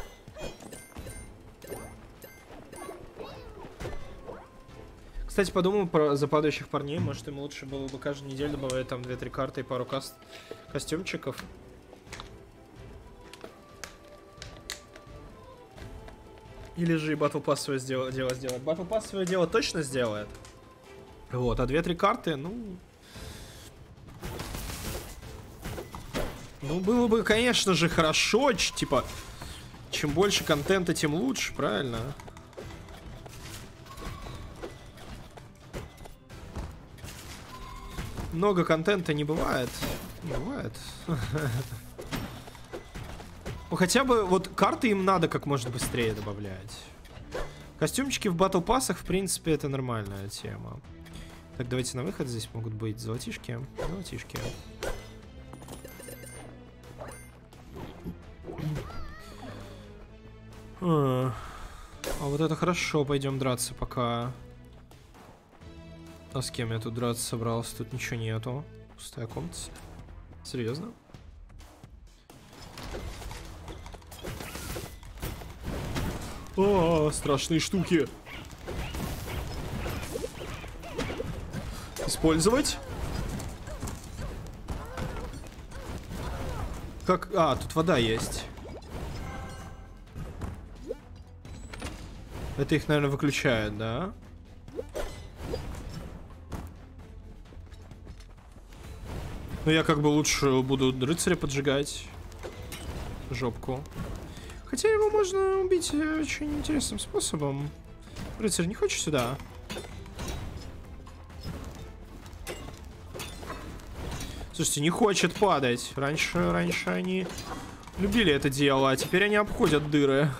Кстати, подумал про западающих парней. Может, им лучше было бы каждую неделю добавлять там 2-3 карты и пару костюмчиков. Или же и Battle Pass свое дело сделает. Battle Pass свое дело точно сделает. Вот, а 2-3 карты, ну, было бы, конечно же, хорошо, типа, чем больше контента, тем лучше, правильно? Много контента не бывает. Не бывает. Ну, хотя бы, вот, карты им надо как можно быстрее добавлять. Костюмчики в батл пассах, в принципе, это нормальная тема. Так, давайте на выход. Здесь могут быть золотишки. Золотишки. А вот это хорошо. Пойдем драться пока. А с кем я тут драться собрался? Тут ничего нету. Пустая комната. Серьезно? О, страшные штуки. Использовать. Как? А, тут вода есть. Это их, наверное, выключает, да? Ну, я как бы лучше буду рыцаря поджигать. Жопку. Хотя его можно убить очень интересным способом. Рыцарь, не хочешь сюда? Слушайте, не хочет падать. Раньше они любили это дело, а теперь они обходят дыры.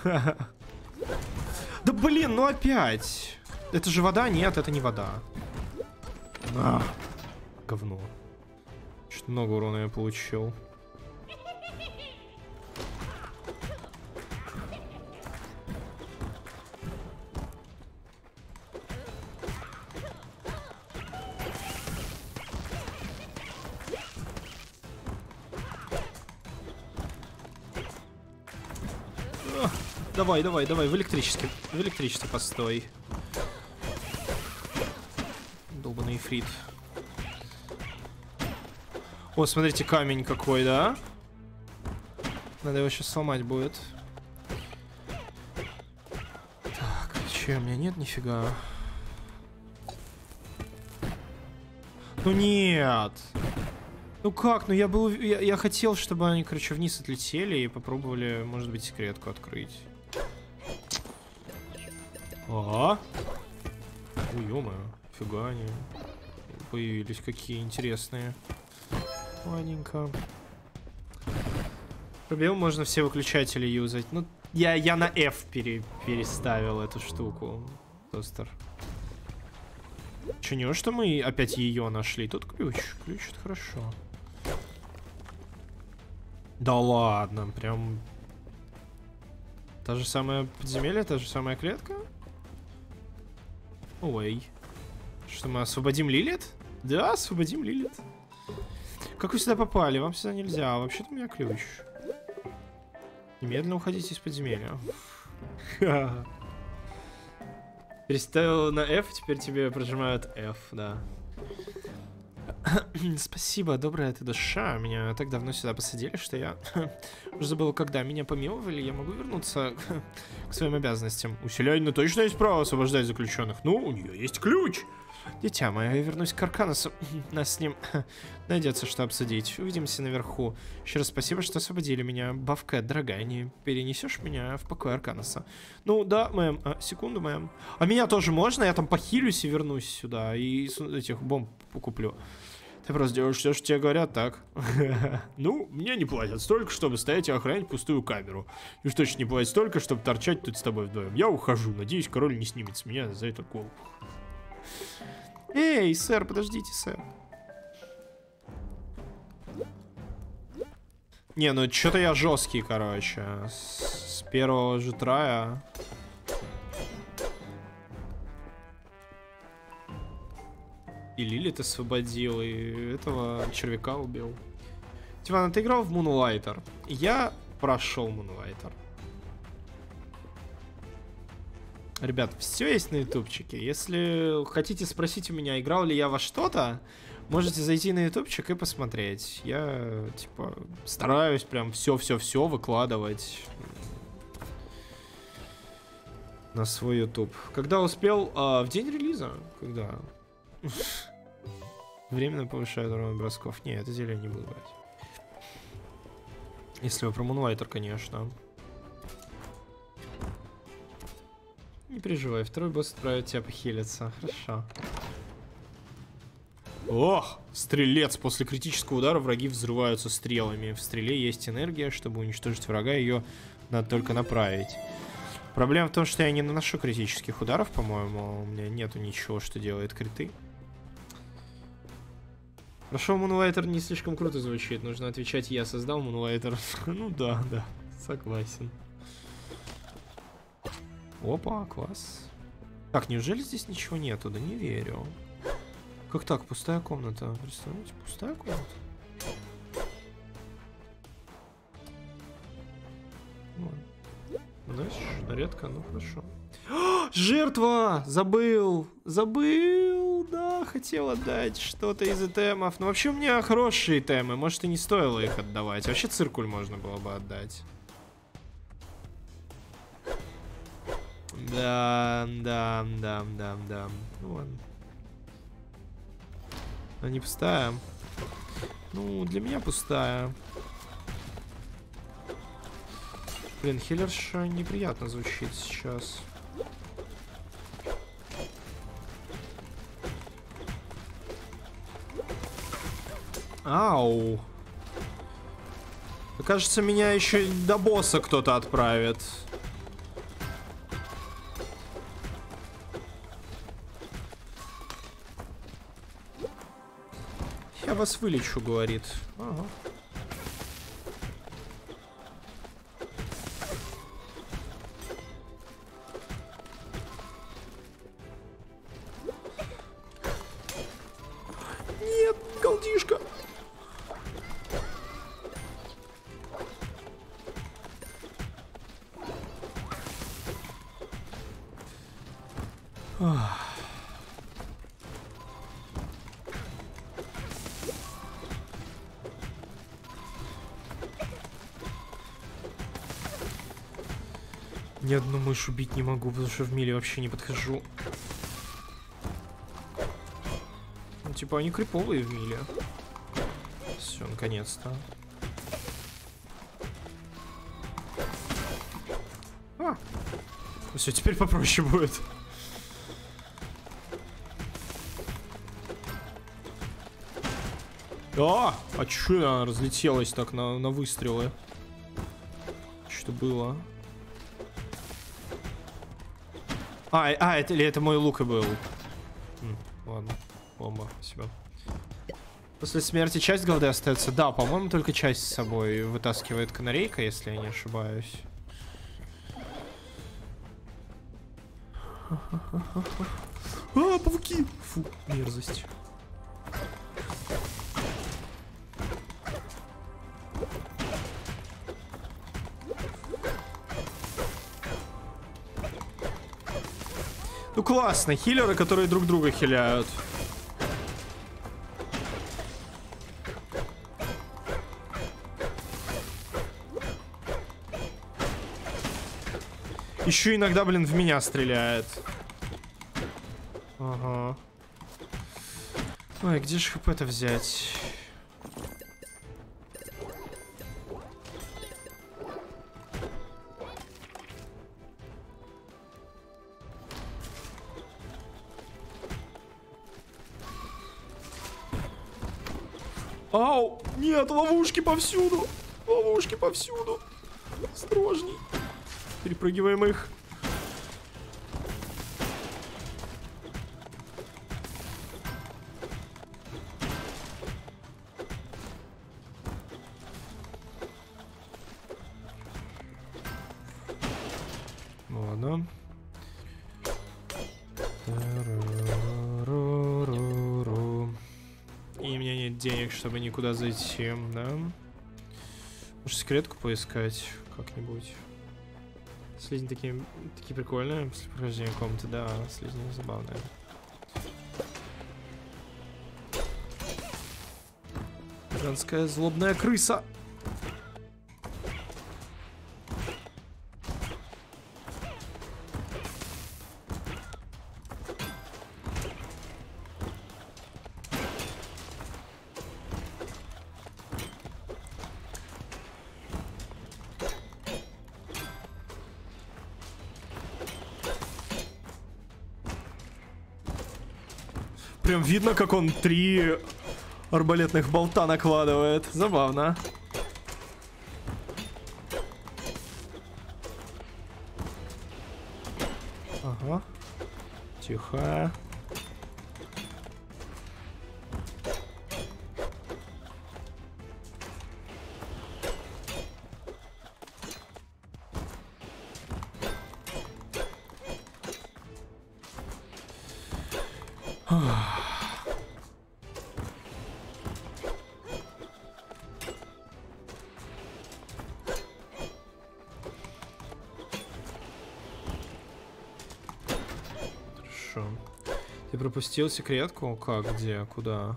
Да блин, ну опять. Это же вода? Нет, это не вода. Говно. Что-то много урона я получил. Давай, в электричестве постой. Долбаный ифрит. О, смотрите, камень какой, да? Надо его сейчас сломать будет. Так, че, у меня нет нифига. Ну нет. Ну как? Ну я хотел, чтобы они, короче, вниз отлетели и попробовали, может быть, секретку открыть. Ой, ё-моё, фига они появились, какие интересные. Ладненько. Пробел можно все выключатели юзать. Ну, я на F переставил эту штуку. Тостер. Че, не что мы опять ее нашли? Тут ключ. Ключ это хорошо. Да ладно, прям... Та же самая подземелье, та же самая клетка? Ой. Что, мы освободим Лилит? Да, освободим Лилит. Как вы сюда попали? Вам сюда нельзя. Вообще-то у меня ключ. Немедленно уходите из подземелья. Переставил на F, теперь тебе прожимают F, да. Спасибо, добрая ты душа. Меня так давно сюда посадили, что я уже забыл, когда меня помиловали. Я могу вернуться к своим обязанностям. У Селянина точно есть право освобождать заключенных. Ну, у нее есть ключ. Дитя мое, я вернусь к Арканусу. Нас с ним найдется что обсудить. Увидимся наверху. Еще раз спасибо, что освободили меня. Бавка, дорогая, не перенесешь меня в покой Аркануса? Ну, да, мэм. Секунду, мэм. А меня тоже можно? Я там похилюсь и вернусь сюда. И этих бомб покуплю. Ты просто делаешь все, что тебе говорят, так? Ну, мне не платят столько, чтобы стоять и охранять пустую камеру. И уж точно не платят столько, чтобы торчать тут с тобой вдвоем. Я ухожу. Надеюсь, король не снимет с меня за это кол. Эй, сэр, подождите, сэр. Не, ну что-то я жесткий, короче. С первого же трая. И Лилит освободил, и этого червяка убил. Тиван, ты играл в Moonlighter? Я прошел Moonlighter. Ребят, все есть на ютубчике. Если хотите спросить у меня, играл ли я во что-то, можете зайти на ютубчик и посмотреть. Я, типа, стараюсь прям все выкладывать на свой ютуб. Когда успел? В день релиза. Когда? Временно повышает урон бросков. Не, это зелье не буду брать. Если вы про Moonlighter, конечно. Не переживай, второй босс отправит тебя похилиться. Хорошо. Ох! Стрелец. После критического удара враги взрываются стрелами. В стреле есть энергия. Чтобы уничтожить врага, ее надо только направить. Проблема в том, что я не наношу критических ударов, по-моему. У меня нету ничего, что делает криты. Хорошо, Moonlighter не слишком круто звучит. Нужно отвечать, я создал Moonlighter. Ну да, согласен. Опа, класс. Так, неужели здесь ничего нету? Да не верю. Как так? Пустая комната. Представляете, пустая комната? Знаешь, редко, ну хорошо. Жертва! Забыл! Забыл! Да, хотел отдать что-то из итемов. Но вообще у меня хорошие итемы. Может, и не стоило их отдавать. Вообще циркуль можно было бы отдать. Да. Ну ладно. Она не пустая. Ну, для меня пустая. Блин, хиллерша неприятно звучит сейчас. Ау. Кажется, меня еще до босса кто-то отправит. Я вас вылечу, говорит. Ага. Нет, голдишка. Ни одну мышь убить не могу, потому что в миле вообще не подхожу. Ну, типа, они криповые в миле. Все, наконец-то. Все, теперь попроще будет. А чё она разлетелась так на выстрелы? Что было? Это мой лук и был. Ладно, бомба, спасибо. После смерти часть голды остается? Да, по-моему, только часть с собой вытаскивает канарейка, если я не ошибаюсь. Пауки! Фу, мерзость. Ну классно, хиллеры, которые друг друга хиляют. Еще иногда, блин, в меня стреляет. Ага. Ой, где же хп-то взять? Ау! Нет, ловушки повсюду! Ловушки повсюду! Осторожней! Перепрыгиваем их. Ладно. И у меня нет денег, чтобы никуда зайти, да? Может, секретку поискать как-нибудь? Слизни такие прикольные после прохождения комнаты, да, слизни забавные. Женская злобная крыса. Прям видно, как он 3 арбалетных болта накладывает. Забавно. Ага. Тихо. Хорошо. Ты пропустил секретку? Как? Где? Куда?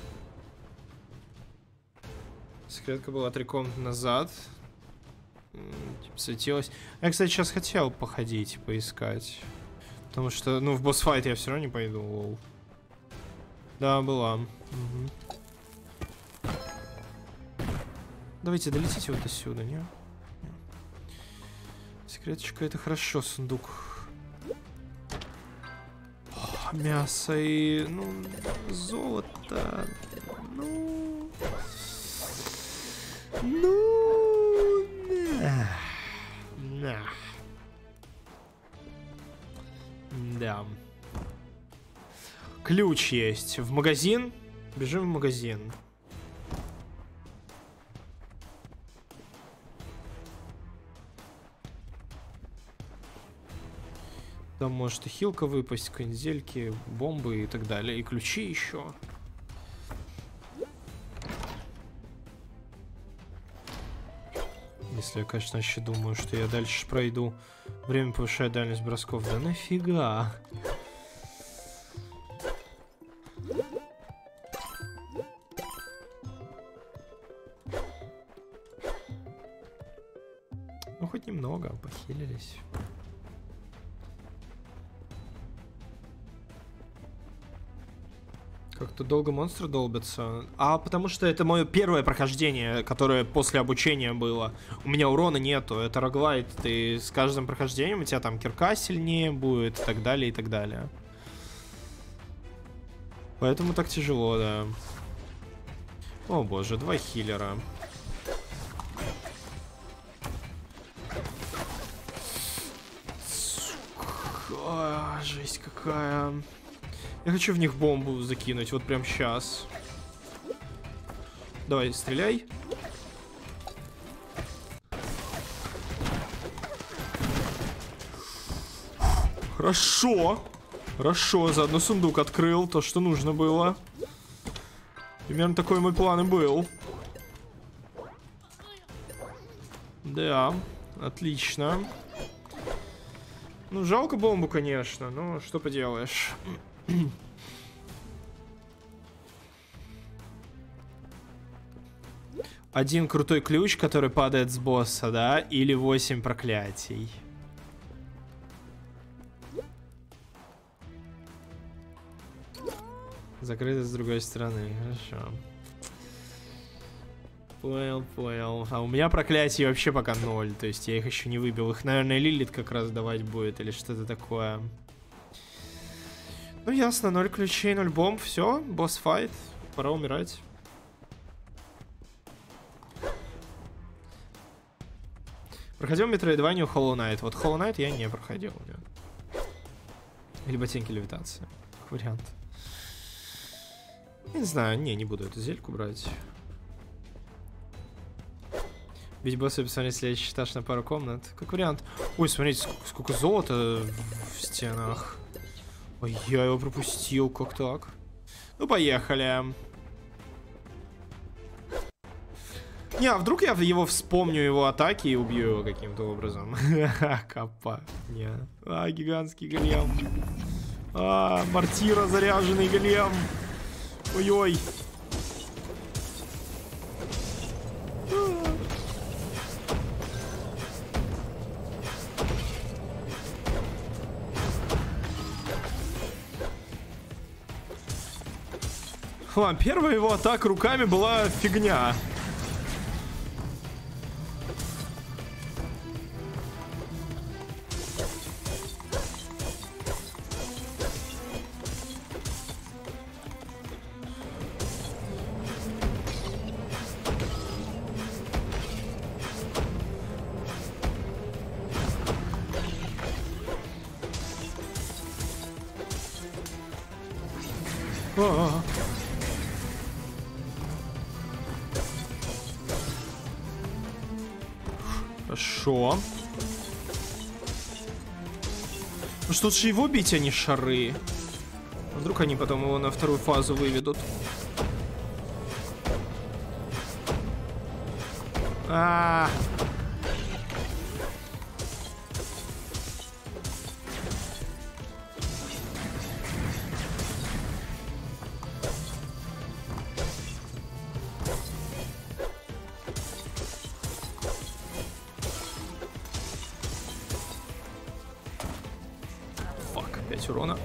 Секретка была 3 комнаты назад. Типа светилась. Я, кстати, сейчас хотел походить, поискать. Потому что, ну, в босс-файт я все равно не пойду, лол. Да, была. Угу. Давайте долетите вот отсюда, не? Секреточка, это хорошо, сундук. О, мясо и, ну, золото. Ну... Ну... Да. Да. Ключ есть. В магазин. Бежим в магазин. Там может и хилка выпасть, конзельки, бомбы и так далее. И ключи еще. Если я, конечно, еще думаю, что я дальше пройду. Время повышает дальность бросков. Да нафига? Ну, хоть немного похилились. Как-то долго монстры долбятся. А потому что это мое первое прохождение, которое после обучения было. У меня урона нету, это роглайт. Ты с каждым прохождением у тебя там кирка сильнее будет и так далее, и так далее. Поэтому так тяжело, да. О боже, 2 хиллера. Сука, жесть какая. Я хочу в них бомбу закинуть, вот прям сейчас. Давай, стреляй. Хорошо. Хорошо, заодно сундук открыл, то, что нужно было. Примерно такой мой план и был. Да, отлично. Ну, жалко бомбу, конечно, но что поделаешь. Один крутой ключ, который падает с босса, да? Или 8 проклятий. Закрыто с другой стороны. Хорошо. Понял. А у меня проклятий вообще пока 0. То есть я их еще не выбил. Их, наверное, Лилит как раз давать будет. Или что-то такое. Ну ясно, 0 ключей, 0 бомб. Все, босс-файт. Пора умирать. Проходил Metroidvania Hollow Knight. Вот Hollow Knight я не проходил. Нет. Или ботинки левитации. Как вариант. Я не знаю, не буду эту зельку брать. Ведь босса описали следующий этаж на пару комнат. Как вариант. Ой, смотрите, сколько золота в стенах. Ой, я его пропустил, как так? Ну, поехали. Не, а вдруг я его вспомню, его атаки, и убью его каким-то образом. Капа. Не. А, гигантский голем. А, мортира, заряженный голем. Ой-ой. Ладно, первая его атака руками была фигня. Хорошо. Ну что ж его бить, а не шары? А вдруг они потом его на вторую фазу выведут? Фак, 5 урона.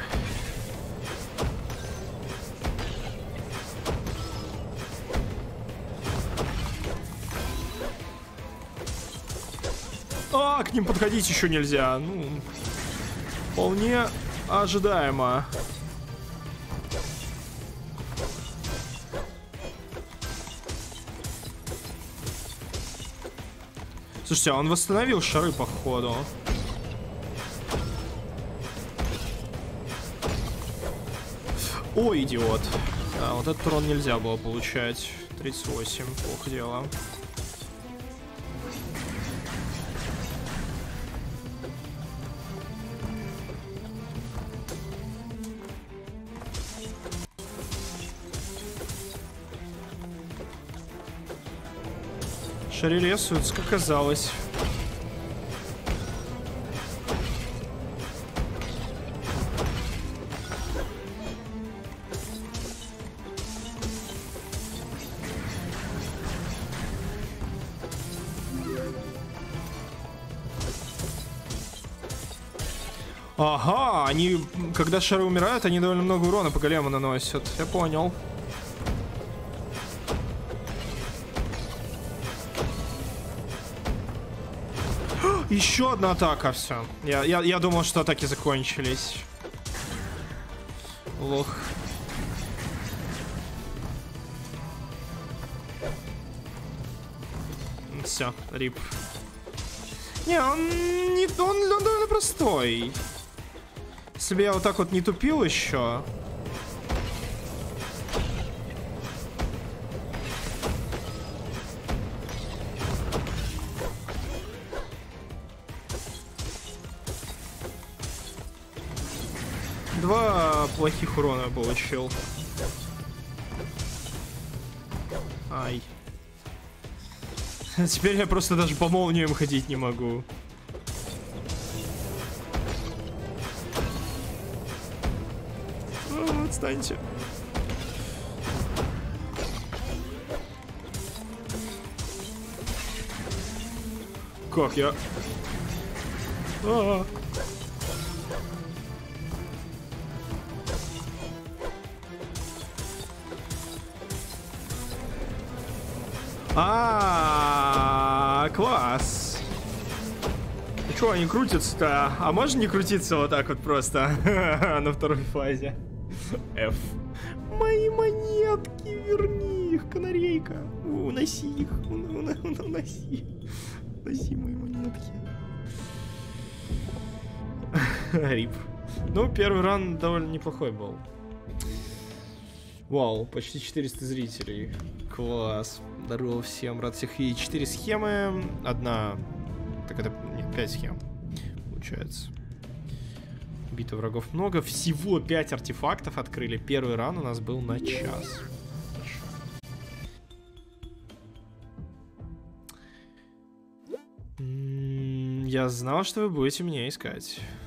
К ним подходить еще нельзя. Ну, вполне ожидаемо. Слушайте, а он восстановил шары, походу. О, идиот. Да, вот этот урон нельзя было получать. 38, плохо дело. Шары рисуются, как оказалось. Ага, они, когда шары умирают, они довольно много урона по голему наносят. Я понял. Еще одна атака, все. Я думал, что атаки закончились. Лох. Все, рип. Не, он довольно простой. Если бы я вот так вот не тупил еще. Два плохих урона получил. Ай. Теперь я просто даже по молниям ходить не могу. Отстаньте. Как я? Класс. И чё, они крутятся-то? А можно не крутиться вот так вот просто на второй фазе? F. Мои монетки, верни их, канарейка. Уноси их, уноси. Уноси мои монетки. Рип. Ну, первый ран довольно неплохой был. Вау, почти 400 зрителей. Класс. Здорово всем, рад всех видеть. 4 схемы. Одна... Так это... Нет, 5 схем. Получается. Битв врагов много. Всего 5 артефактов открыли. Первый ран у нас был на час. Я знал, что вы будете меня искать.